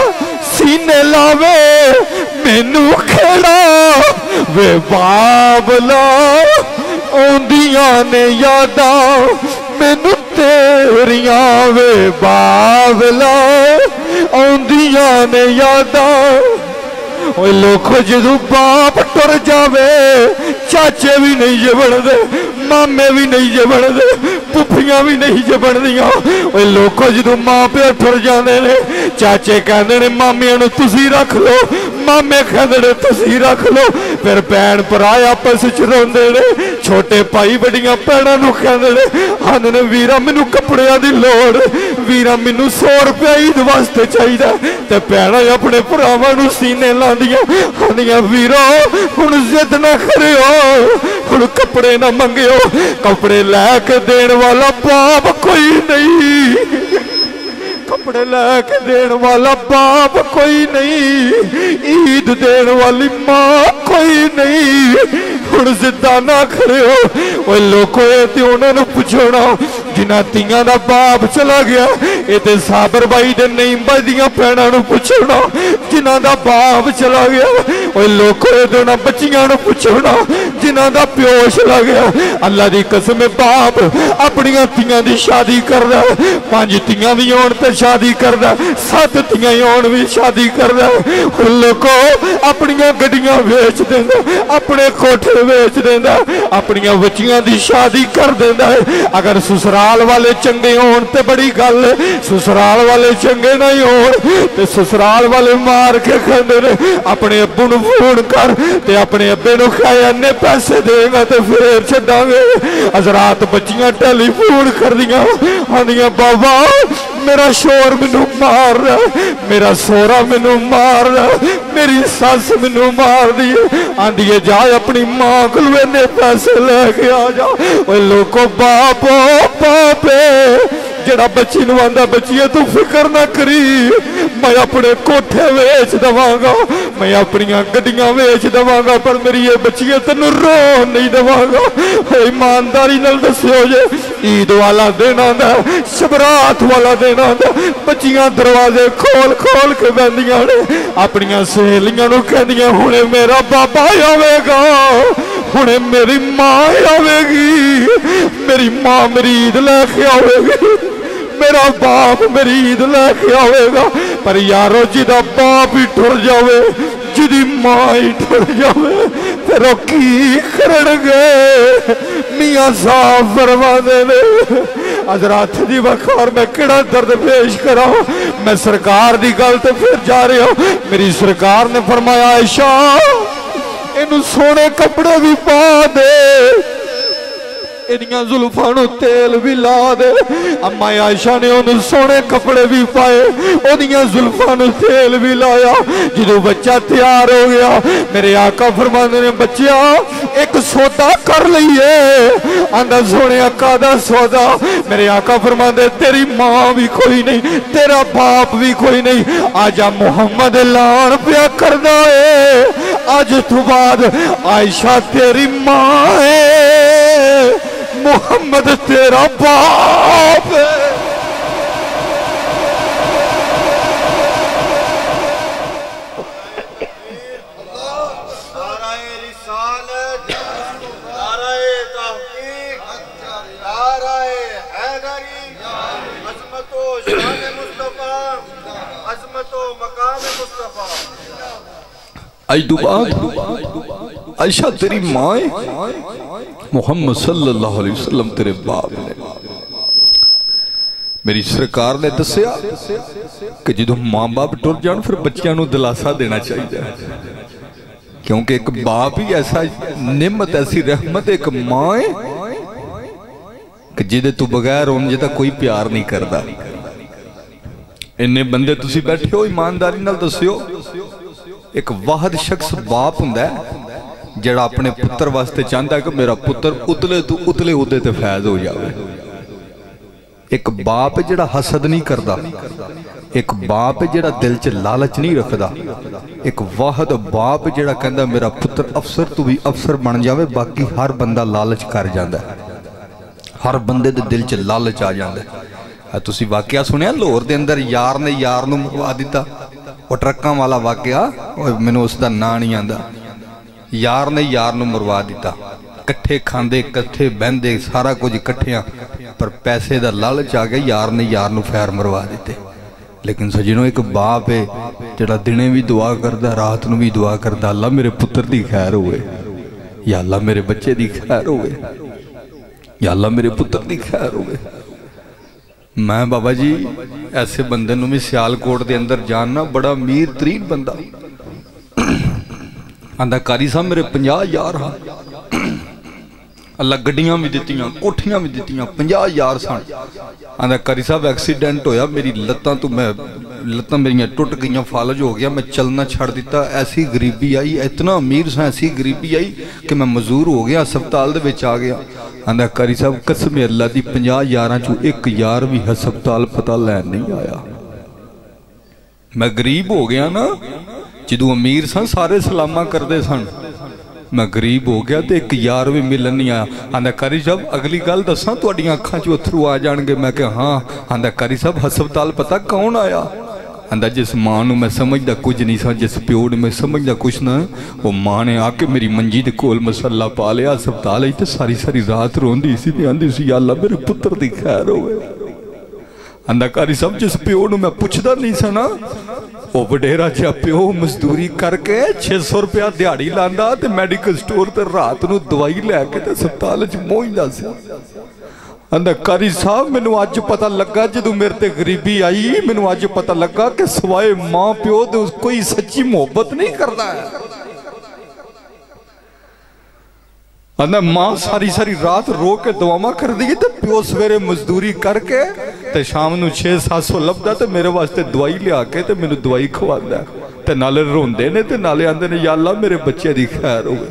सीने लावे मैनू खेड़ा। वे बाबला आउंदियां ने यादां मैनू तेरियां, वे बाबला आउंदियां ने यादां। ओए लोखो जदों बाप टुर जावे चाचे भी नहीं जे बनदे, मामे भी नहीं जे बनदे, पुफियां भी नहीं जे बनदियां। ओए लोखो जदों मां प्यो टुर जांदे ने चाचे कहंदे ने मामियां नूं तुसीं रख लो, मामे कहंदे ने तुसीं रख लो। फिर भैन भरा आपस च रोंदे ने, छोटे भाई बड़ियां भैणां नूं कहंदे ने आंदे ने वीरा मैनूं कपड़ियां दी लोड़, वीरा मैनूं 100 रुपया ईद वास्ते चाहिदा। ते भैणां अपने भरावां नूं सीने लांदियां आंदियां वीरो हुण जिद ना करियो, हुण कपड़े ना मंगियो, कपड़े लैके देण वाला बाप कोई नहीं, कपड़े लैके देण वाला बाप कोई नहीं, ईद देण वाली मां कोई नहीं। हुण जिद्दां ना करियो। ओए लोको ते उन्हां नूं पुछो ना जिन्हां तियां दा बाप चला गया, ये ते साबर भाई दे नईम भाई दियां भैणां नूं पुछो ना जिन्हां दा बाप चला गया। ओए लोको ते उन्हां बच्चियां नूं पुछो ना जिन्हां दा प्यो चला गया। अल्लाह दी कसम बाप अपनियां तियां दी शादी करदा, 5 तियां भी होण ते शादी करदा, 7 तियां होण भी शादी करदा। लोको अपनियां गड्डियां बेच देंदा, अपने कोठे बेच देंदा, अपनियां बच्चियां दी शादी कर देंदा है। अगर ससुराल वाले चंगे होण ते बड़ी गल है, ससुराल वाले चंगे नहीं होण ते ससुराल वाले मार के कहंदे ने अपने अब्बू नूं फोन कर ते अपने अब्बे नूं कह इन्ने पैसे देगा ते फिर छड्डांगे। हज़रात बच्चियां टेलीफोन करदियां आंदियां बाबा मेरा शोर मैनू मार रहा, मेरा सोहरा मैनू मार रहा, मेरी सस मैनू मार दी आंदी है जा अपनी मां को पैसे लेके आ जा। लोगों बापो पापे जड़ा बच्ची नूं आंदा बच्चीए तू फिक्र ना करी, मैं अपने कोठे वेच दवांगा, मैं अपनियां गड्डियां वेच दवांगा, पर मेरी ये बच्चीए तैनूं रोन नहीं दवांगा। ईमानदारी नाल दस्सिओ जे ईद वाला दिन आंदा, शबरात वाला दिन आंदा, बच्चियां दरवाजे खोल खोल के बहंदियां ने, अपनियां सहेलियां नूं कहंदियां हुणे मेरा बाबा आवेगा, हुणे मेरी मां आवेगी, मेरी मां मेरी ईद लैके आवेगी, मेरा बाप मेरी ईद लैके आवेगा। पर यारो जिदा बाप ही टुर जावे, जिदी मां ही टुर जावे, फिर की करनगे? मियां साहब फरमांदे ने हज़रात जी वखार मैं किहड़ा दर्द पेश करा, मैं सरकार दी गल ते फिर जा रहा हूं। मेरी सरकार ने फरमाया आयशा इनू सोने कपड़े भी पा दे, इनियां जुल्फां नूं तेल भी ला दे। अम्मा आयशा ने उन्हें सोने कपड़े भी पाए, उहदियां जुल्फां नूं तेल भी लाया। जदों बच्चा तैयार हो गया, मेरे आका फरमांदे ने बच्चिया एक सौदा कर लईए। आंदा सोने आका दा सौदा? मेरे आका फरमांदे तेरी मां भी कोई नहीं, तेरा बाप भी कोई नहीं, आजा मुहम्मद ऐलान पिया करदा है, अज तो बाद आयशा तेरी मां है, मुहम्मद तेरा बाप है। आयशा तेरी मां है, मुहम्मद सल्लल्लाहु अलैहि वसल्लम तेरे बाप ने। मेरी सरकार ने दसिया कि जो मां बाप टुर जान फिर बच्चों को दिलासा देना चाहिए, क्योंकि एक बाप ही ऐसा निमत, ऐसी रहमत, एक मां है कि जिदे तू बगैर उन्हें तक कोई प्यार नहीं करता। इन्ने बंदे तुसी बैठे हो, ईमानदारी नाल दस्सिओ एक वाहद शख्स बाप हुंदा है जड़ा अपने पुत्र वास्ते चाहता है कि मेरा पुत्र उतले तो उतले उहदे ते फैज हो जाए। एक बाप जड़ा हसद नहीं करता, एक बाप जड़ा दिल च लालच नहीं रखता, एक वाहद बाप जड़ा कहता मेरा पुत्र अफसर तू भी अफसर बन जाए। बाकी हर बंदा लालच कर जाता है, हर बंदे दे दिल च लालच आ जाता है। तुसी वाकया सुनिया लाहौर दे अंदर यार ने यार नूं मरवा दिता, वो ट्रकां वाला वाकया, मैनूं उसदा नां नहीं आंदा। यार ने यार नूं मरवा दिता, कट्ठे खांदे कट्ठे बहंदे सारा कुछ इकट्ठियां, पर पैसे दा लालच आ गया, यार ने यार नूं फैर मरवा दिते। लेकिन सज्जनों एक बाप है जिहड़ा दिने भी दुआ करदा, रात नूं भी दुआ करदा, अल्लाह मेरे पुत्र दी खैर होवे, या अल्लाह मेरे बच्चे दी खैर होवे, या अल्लाह मेरे पुत्र दी खैर होवे। मैं बाबा जी ऐसे बंदे नूं भी सियालकोट दे अंदर जानना, बड़ा अमीर तरीन बंदा, आंदा कारी साहब मेरे 50,000 हाँ, अल्लाह गड्डियां भी दित्तियां, कोठियां भी दित्तियां, 50,000 सन। आंदा कारी साहब एक्सीडेंट होया, मेरी लत्तां तो मैं लत्तां मेरियां टुट गई, फालज हो गया, मैं चलना छड़ दिता। ऐसी गरीबी आई, इतना अमीर सा, ऐसी गरीबी आई कि मैं मजदूर हो गया, हस्पताल दे विच आ गया। आंदा कारी साहब कसम अल्लाह दी 50,000 चों एक यार भी हस्पताल पता लैन नहीं आया। मैं गरीब हो गया ना, जदों अमीर सन सारे सलामा करते सन, मैं गरीब हो गया तो एक यार भी मिलन नहीं आया। आंदा कारी साहब अगली गल दसा, तुहाडियां अखां चों अथरू आ जाणगे। मैं कहा हाँ। आंदा कारी साहब हस्पताल पता कौन आया? आंदा जिस मां नूं मैं समझदा कुछ नहीं सा, जिस प्यो नूं मैं समझदा कुछ ना, वो मां ने आके मेरी मंजी दे कोल मसला पा लिया हस्पताल। तो सारी सारी रात रोंदी सी, आंदी सी या अल्लाह मेरे पुत्र दी खैर होवे। आंदा कारी साहब जिस प्यो नूं मैं पुछदा नहीं सा ना, वो वडेरा जिहा प्यो मजदूरी करके 600 रुपया दिहाड़ी लांदा ते मैडिकल स्टोर ते रात नूं दवाई लैके ते हस्पताल च मोहिंदा सी। आंदा कारी साहब मैनू अज पता लगा, जदों मेरे ते गरीबी आई, मैनू अज पता लगा कि सवाए मां प्यो दे कोई सच्ची मोहब्बत नहीं करता है। आंदा मां सारी सारी रात रो के दुआवां कर दी, ते प्यो सवेरे मजदूरी करके ते शाम नूं 600-700 लभदा ते मेरे वास्ते दवाई लिया के ते मैनू दवाई खवांदा, ते नाले रोंदे ने ते नाले आंदे ने या अल्लाह मेरे बच्चे दी खैर होवे,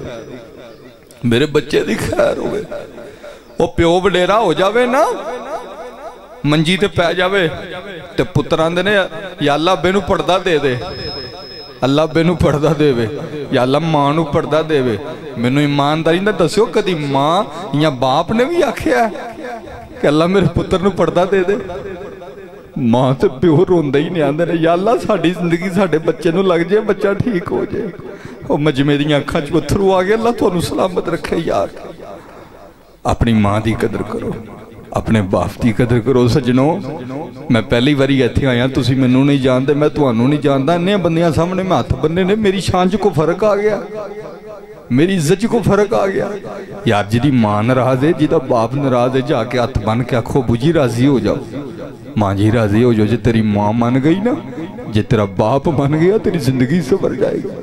मेरे बच्चे दी खैर होवे। वो प्यो वडेरा हो जावे ना, मंजी ते पै जावे ते पुत्र आंदे ने या अल्लाह बेनू पर्दा दे दे, अल्लाह बेनू पर्दा देवे, या अल्लाह मां नू पर्दा देवे। मैनू ईमानदारी नाल दस्यो कदी मां या बाप ने भी आखिया कि अल्लाह मेरे पुत्र नू पर्दा दे दे? मां तो प्यो रोंदा ही नहीं, आंदे ने या अल्लाह साडी जिंदगी साडे बच्चे नू लग जाए, बच्चा ठीक हो जाए। ओ मजमे दी अखां च अथरू आ गए, अल्लाह तुहानू सलामत रखे। यार अपनी मां दी कदर करो, अपने बाप की कदर करो। सजनों मैं पहली बारी इत्थे आया, तुसीं मैनू नहीं जानते, मैं तुहानू नहीं जानता। इन्ने बंदियां सामने मैं हथ बन्ने ने, मेरी शान च कोई फर्क आ गया, मेरी इज्जत च कोई फर्क आ गया। यार जिहदी मां नाराज है, जिहदा बाप नाराज है, जाके हथ बन के आखो बुझी राजी हो जाओ, मां जी राजी हो जाओ। जे तेरी मां मान गई ना, जे तेरा बाप मान गया, तेरी जिंदगी संवर जाएगी।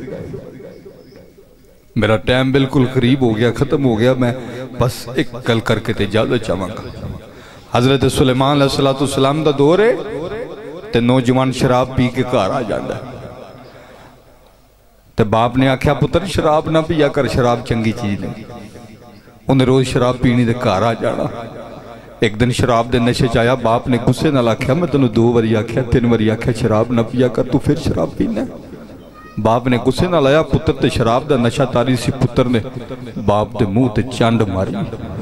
मेरा टाइम बिल्कुल करीब हो गया, खत्म हो गया। मैं बस एक गल करके ते इजाजत चाहांगा। हजरत सुलेमान अलैहिस्सलाम दा दौर है ते नौजवान शराब पी के घर आ जाता है। ते बाप ने आख्या पुत्र शराब ना पिया कर, शराब चंगी चीज नहीं। उन्हें रोज शराब पीनी ते घर आ जाना। एक दिन शराब दे नशे च आया, बाप ने गुस्से नाल आख्या मैं तेनू 2 बारी आख्या, 3 बारी आख्या शराब ना पिया कर, तू फिर शराब पीना। बाप ने गुस्से नाल आया, पुत्र ते शराब दा नशा तारी सी। पुत्र ने बाप दे मुंह ते चंड मारी,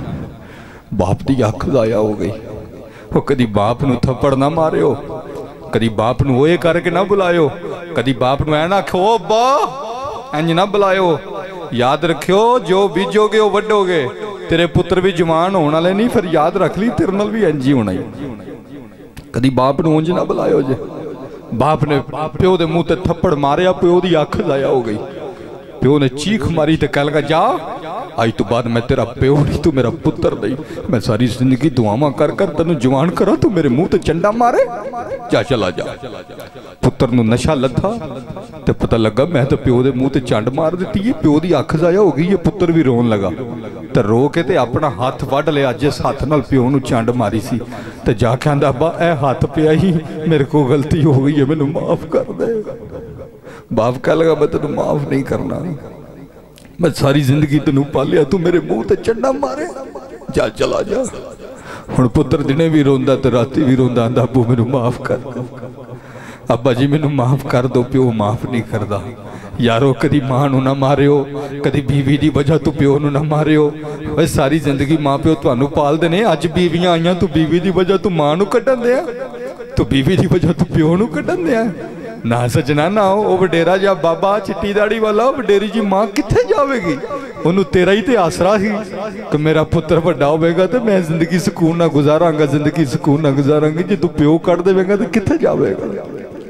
बाप दी अख ज़ाया हो गई। वो कदी बाप नू थप्पड़ ना मारियो, कदी बाप नू ओए करके ना बुलायो, कदी बाप नू ऐ ना आखो बा इंज ना बुलायो। याद रखियो जो बीजोगे वो वड्डोगे। तेरे पुत्र भी जवान होने वाले नहीं, फिर याद रख ली तेरे नाल भी इंज ही होना ही। कदी बाप नू उंज ना बुलायो जे। बाप ने प्यो दे मुंह ते थप्पड़ मारिया, प्यो दी अख ज़ाया हो गई। प्यो ने चीख मारी ते कह लगा जा आज तो बाद मैं तेरा प्यो नहीं, तू मेरा पुत्र नहीं। मैं सारी जिंदगी दुआवां कर कर तेनू जवान करा, तू मेरे मुंह ते चंडा मारे, जा चला जा। पुत्र नू नशा लथा ते पता लगा मैं तो प्यो दे मुंह ते चंड मार दी है, प्यो दी अख ज़ाया हो गई है। पुत्र भी रोन लगा ते रो के ते अपना हाथ वढ़ लिया, जिस हाथ नाल प्यो नू चंड मारी सी ते जाके आंदा अब्बा ए हाथ पिया ही, मेरे को गलती हो गई है, मैनू माफ कर दे। बाप कह लगा मैं तेनू माफ नहीं करना, मैं सारी जिंदगी तेनू पालिया, तू मेरे मुंह ते चंडा मारे, जा चला जा। हुण पुत्र दिने भी रोंदा ते राती भी रोंदा, आंदा अब्बू मैनू माफ कर दो, अब्बा जी मैनू माफ कर दो। प्यो माफ नहीं करदा। यारो कदी मां नू ना मारियो, कदी बीवी दी वजह तू प्यो नू ना मारियो। ओए सारी जिंदगी मां प्यो तुहानू पालदे ने, अज बीवियां आईयां तू बीवी दी वजह तू मां नू कड्ढन दिया, तू बीवी दी वजह तू प्यो नू कड्ढन दिया। ना सजना ना वो वडेरा जा बाबा चिट्टी दाड़ी वाला, वडेरी जी मां कित्थे जावेगी? उन्होंने तेरा ही ते आसरा ही कि मेरा पुत्र वड्डा होवेगा ते मैं जिंदगी सुकून ना गुजारांगा, जिंदगी सुकून ना गुजारांगी। जे तू प्यो कट देवेगा तो कित्थे जावेगा?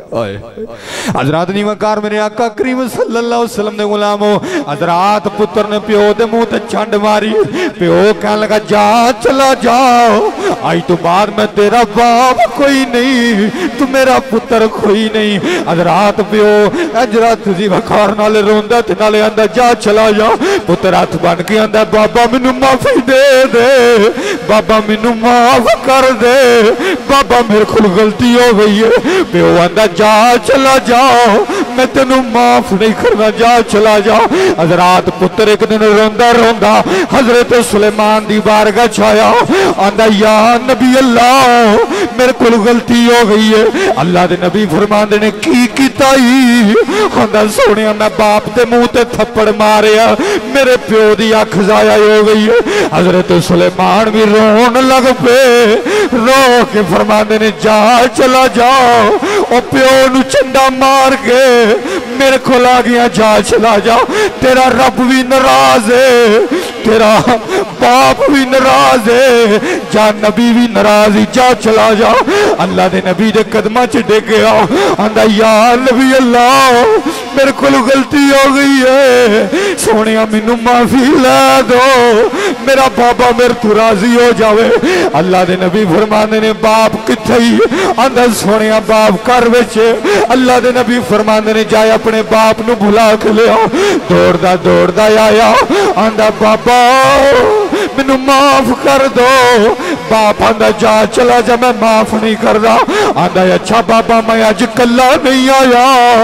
हजरात नीवाकार मेरे आका करीम सल्लल्लाहु अलैहि वसल्लम ने गुलामो, हजरात पुत्र ने प्यो दे मुंह ते चंड मारी। प्यो कहने लगा जा चला जाओ, आज तो बाद मैं तेरा बाप कोई नहीं, तू मेरा पुत्र कोई नहीं। हजरात प्यो हजरात नीवाकार नाले रोंदा ते नाले आंदा जा चला जा। पुत्र हाथ बन के आंदा बाबा मैनू माफी दे दे, बाबा मैनू माफ कर दे, बाबा मेरे को गलती हो गई है। प्यो आंदा जा चला जाओ, मैं तेनू माफ नहीं करना, जा चला जाओ। हजरात पुत्र एक दिन रोंदा रोंदा हजरत सुलेमान दी बारगाह च आया, आंदा या नबी अल्लाह मेरे को गलती हो गई है। अल्लाह दे नबी फरमांदे ने की कीता ही? आंदा सोनिया मैं बाप दे मुंह ते थप्पड़ मारिया, मेरे प्यो दी अख ज़ाया हो गई है। हजरत सुलेमान भी रोन लग पे, रो के फरमांदे ने जा चला जाओ, ओ प्यो नू चंडा मार के मेरे को आ गया, जा चला जा। तेरा रब भी नाराज है, तेरा बाप भी नाराज है, जा नबी भी नाराज है, जा चला जा। अल्लाह दे नबी दे कदमां च डिग गया, आंदा या नबी अल्लाह मेरे को गलती हो गई है, सोनिया मैनू माफी ला दो, मेरा बाबा मेरे तो राजी हो जावे। अल्लाह दे नबी फरमाने ने बाप किथे ही? आंदा सोनिया बाप घर विच। अल्लाह दे नबी फरमाने ने जाए अपने बाप नू बुला के लिया। दौड़दा दौड़दा आया, आंदा बाबा मैनू माफ कर दो, बाप आंदा जा चला जा मैं माफ नहीं करदा। आंदा अच्छा बाबा मैं अज कला नहीं आया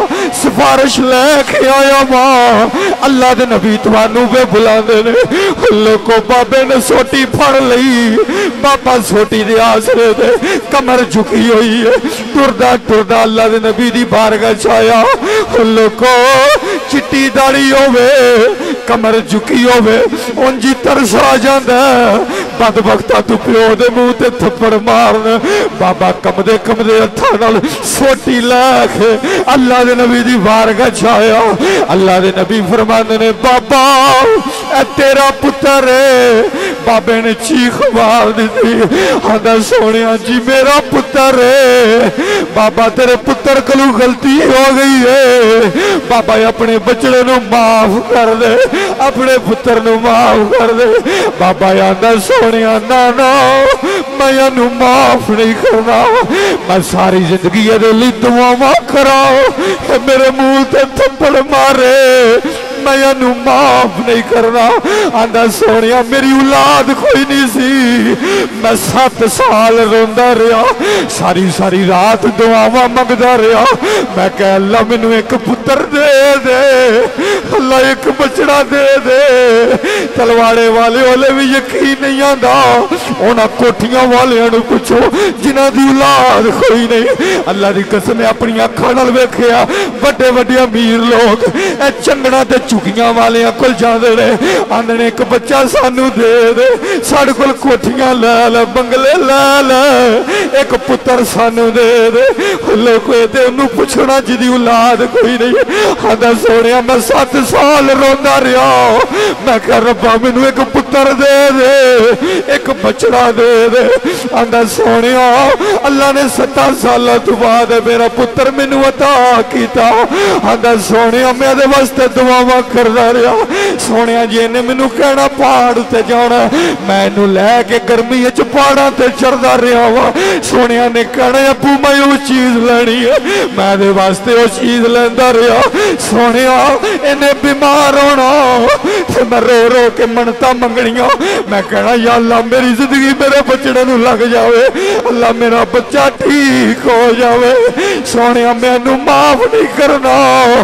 सिफारिश लेके आया मां अल्लाह दे नबी तुहानू वे बुलांदे ने। लोको बाबे ने सोटी फड़ लई बाबा सोटी दे आसरे दे कमर झुकी हुई है टुरदा टुरदा अल्लाह दे नबी दी बारगाह च आया। लोको चिट्टी दाढ़ी होवे कमर झुकी होवे उंजी तरस आ जांदा बदबख्ता तू प्यो दे मुंह ते थप्पड़ मारन। बाबा कमदे कमदे हत्थां नाल सोटी लैके अल्लाह दे नबी दी बारगाह च आया। अल्लाह दे नबी फरमांदे ने बाबा ए तेरा पुत्र है। बाबे ने चीख मार दी आंदा सोनिया जी मेरा पुत्र है। बाबा तेरे पुत्र कोलों गलती हो गई है बाबा अपने बचड़े नू माफ कर दे अपने पुत्र नू माफ कर दे। बाबा आंदा सोनिया ना ना मैं इनू माफ नहीं करना मैं सारी जिंदगी ये दुआवां कराओ मेरे मुंह ते थप्पड़ मारे मैं इनू माफ नहीं करना। आंदा सोनिया मेरी औलाद कोई नहीं सी मैं 7 साल रोंदा रहा सारी सारी रात दुआवां मंगदा रहा। मैं कह अल्लाह मैनू एक पुत्र दे दे अल्लाह एक बचड़ा दे दे। तलवाड़े वाले वाले भी यकीन नहीं आंदा उन्हां कोठियां वालियां नू पुछो जिन्हां दी औलाद कोई नहीं। अल्लाह दी कसम अपनी अखां नाल वेखिया वड्डे वड्डे अमीर लोग ए चंगड़ा ते चुगियां वालियां कोल जांदे ने आंदे ने एक बच्चा सानू दे दे साडे कोल कोठियां लै लै बंगले लै लै एक पुत्र सानू दे दे। लोग ते उन्नू पुछना जिदी औलाद कोई नहीं। आंदा सोनिया मैं 7 साल रोंदा रहा मैं कह रब्बा मैनू एक पुत्र दे दे एक बचड़ा दे दे। आंदा सोनिया अल्लाह ने 7 साल तो बाद मेरा पुत्र मैनू अता कीता। आंदा सोनिया मैं दे वास्ते दुआवां करदा रहा सोनिया जी ने मैनू कहना पहाड़ ते जाना मैं इनू लैके गर्मी च पहाड़ां ते चढ़दा रहा वा। सोनिया ने कहना अबू मैं वो चीज लेनी है मैं दे वास्ते वो चीज लैंदा रहा। सोनिया इन्हें बीमार होना ते मैं रो रो के मन्नतां मंगनियां मैं कहना या अल्लाह मेरी जिंदगी मेरे बच्चे नू लग जावे अल्लाह मेरा बच्चा ठीक हो जावे। सोनिया मैनू माफ नहीं करना।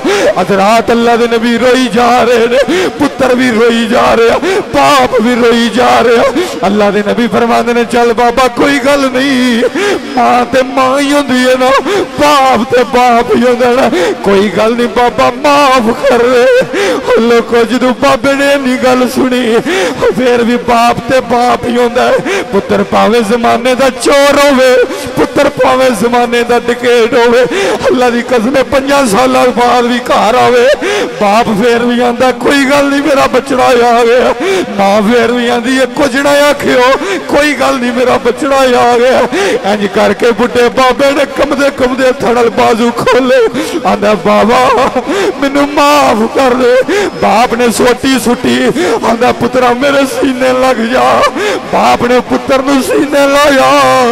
अज रात अल्लाह दे नबी रोई जा रहे ने पुत्र भी रोई जा रहा बाप भी रोई जा रहा। अल्लाह दे नबी फरमांदे ने चल बाबा कोई गल नहीं मां ते मां ही होंदी है ना बाप ते बाप ही होंदा ना कोई गल नहीं बाबा माफ कर दे। लोगों जदों बाबे ने इन्नी गल सुनी फिर भी बाप ते बाप ही होंदा है। पुत्र भावें जमाने दा चोर होवे पुत्र भावें जमाने दा डकैत होवे अल्लाह दी कसम 5 साल बाद भी घर आवे बाप फिर भी आंदा कोई गल नहीं मेरा बचड़ा आ गया। मां फिर भी आंदी है कुछ ना आखियो कोई गल नहीं मेरा बचड़ा आ गया। इंज करके बुढ़े बाबे ने कमदे कमदे थड़ल बाजू खोले आंदा बाबा मैनू माफ कर दे। बाप ने सोटी सुटी आंदा पुत्रा मेरे सीने लग जा। बाप ने पुत्र नू सीने लाया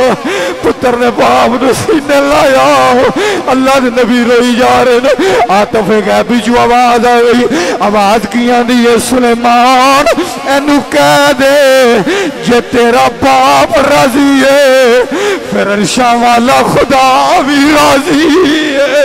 पुत्र ने बाप नू सीने लाया। अल्लाह दे नबी रोई जा रहे ने आतफे गैबी चू आवाज आ गई आवाज की आंदी है सुलेमान एनू कह दे जे तेरा बाप राजी है फिर अर्शा वाला खुदा भी राजी है।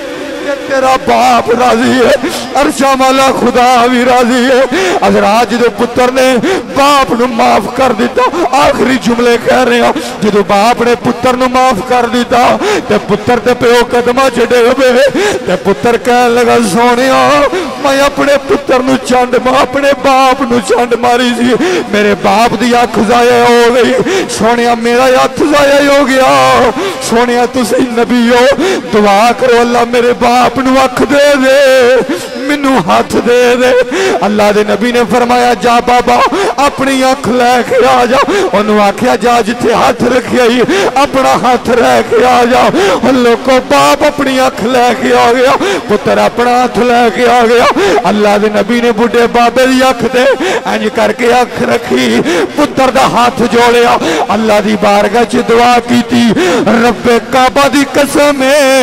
तेरा बाप राजी है अर्शा वाला खुदा भी राजी है। हजरात जो पुत्र ने बाप नू माफ कर दिता आखिरी जुमले कह रहे हो जो बाप ने पुत्र नू माफ कर दिता ते पुत्र ते प्यो कदमां च डे ते पुत्र कह लगा सोने मैं अपने पुत्र नू चंड अपने बाप नू चंड मारी सी मेरे बाप दी अख जाया हो गई। सोने मेरा हथ जाया हो गया। सोने तुसी नबी हो दुआ करो अल्लाह मेरे बाप नू अख दे दे मैनू हाथ दे दे। अल्लाह दे नबी ने फरमाया जा बाबा अपनी अख लैके आ जा। उन्होंने आख्या जा जिथे हाथ रखिया ही अपना हाथ लैके आ जा। लोगों बाप अपनी अख लैके आ गया पुत्र अपना हाथ लैके आ गया। अल्लाह दे नबी ने बुढ़े बाबे की अख दे इंज करके अख रखी पुत्र दा हाथ जोड़िया अल्लाह दी बारगाह च दुआ की रब्बे काबा दी कसम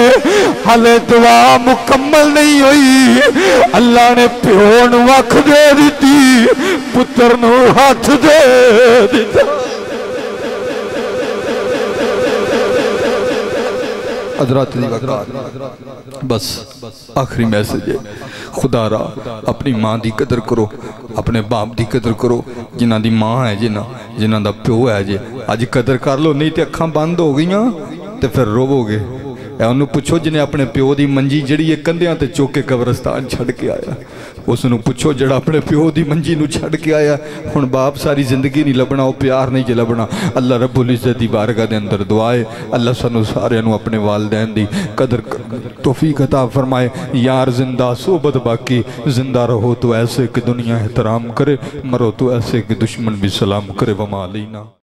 हले दुआ मुकम्मल नहीं हुई। अल्लाह ने प्यो नू अख दे दी पुत्र नू हाथ दे दिता। حضرات دی وقت بس آخری میسج ہے، خدا را اپنی ماں دی قدر کرو، اپنے باپ دی قدر کرو، جنہ دی ماں ہے جنہ دا پیو ہے جے، آج قدر کر لو، نہیں تے اکھاں بند ہو گئیاں تے پھر روو گے۔ اے انہوں پوچھو جنہیں اپنے پیو دی منجی جڑی یہ کندیاں تے چوکے قبرستان چھڑ کے آیا، اس انہوں پوچھو جڑا اپنے پیو دی منجی نو چھڑ کے آیا، ہن باپ ساری زندگی نہیں لبنا، وہ پیار نہیں جے لبنا۔ اللہ رب العزت دی بارگاہ دے اندر دعائے اللہ سنو سارے انہوں اپنے والدین دی قدر توفیق عطا فرمائے۔ یار زندہ صحبت باقی، زندہ رہو تو ایسے کہ دنیا احترام کرے، مرو تو ایسے کہ دشمن بھی سلام کرے۔ وما علینا۔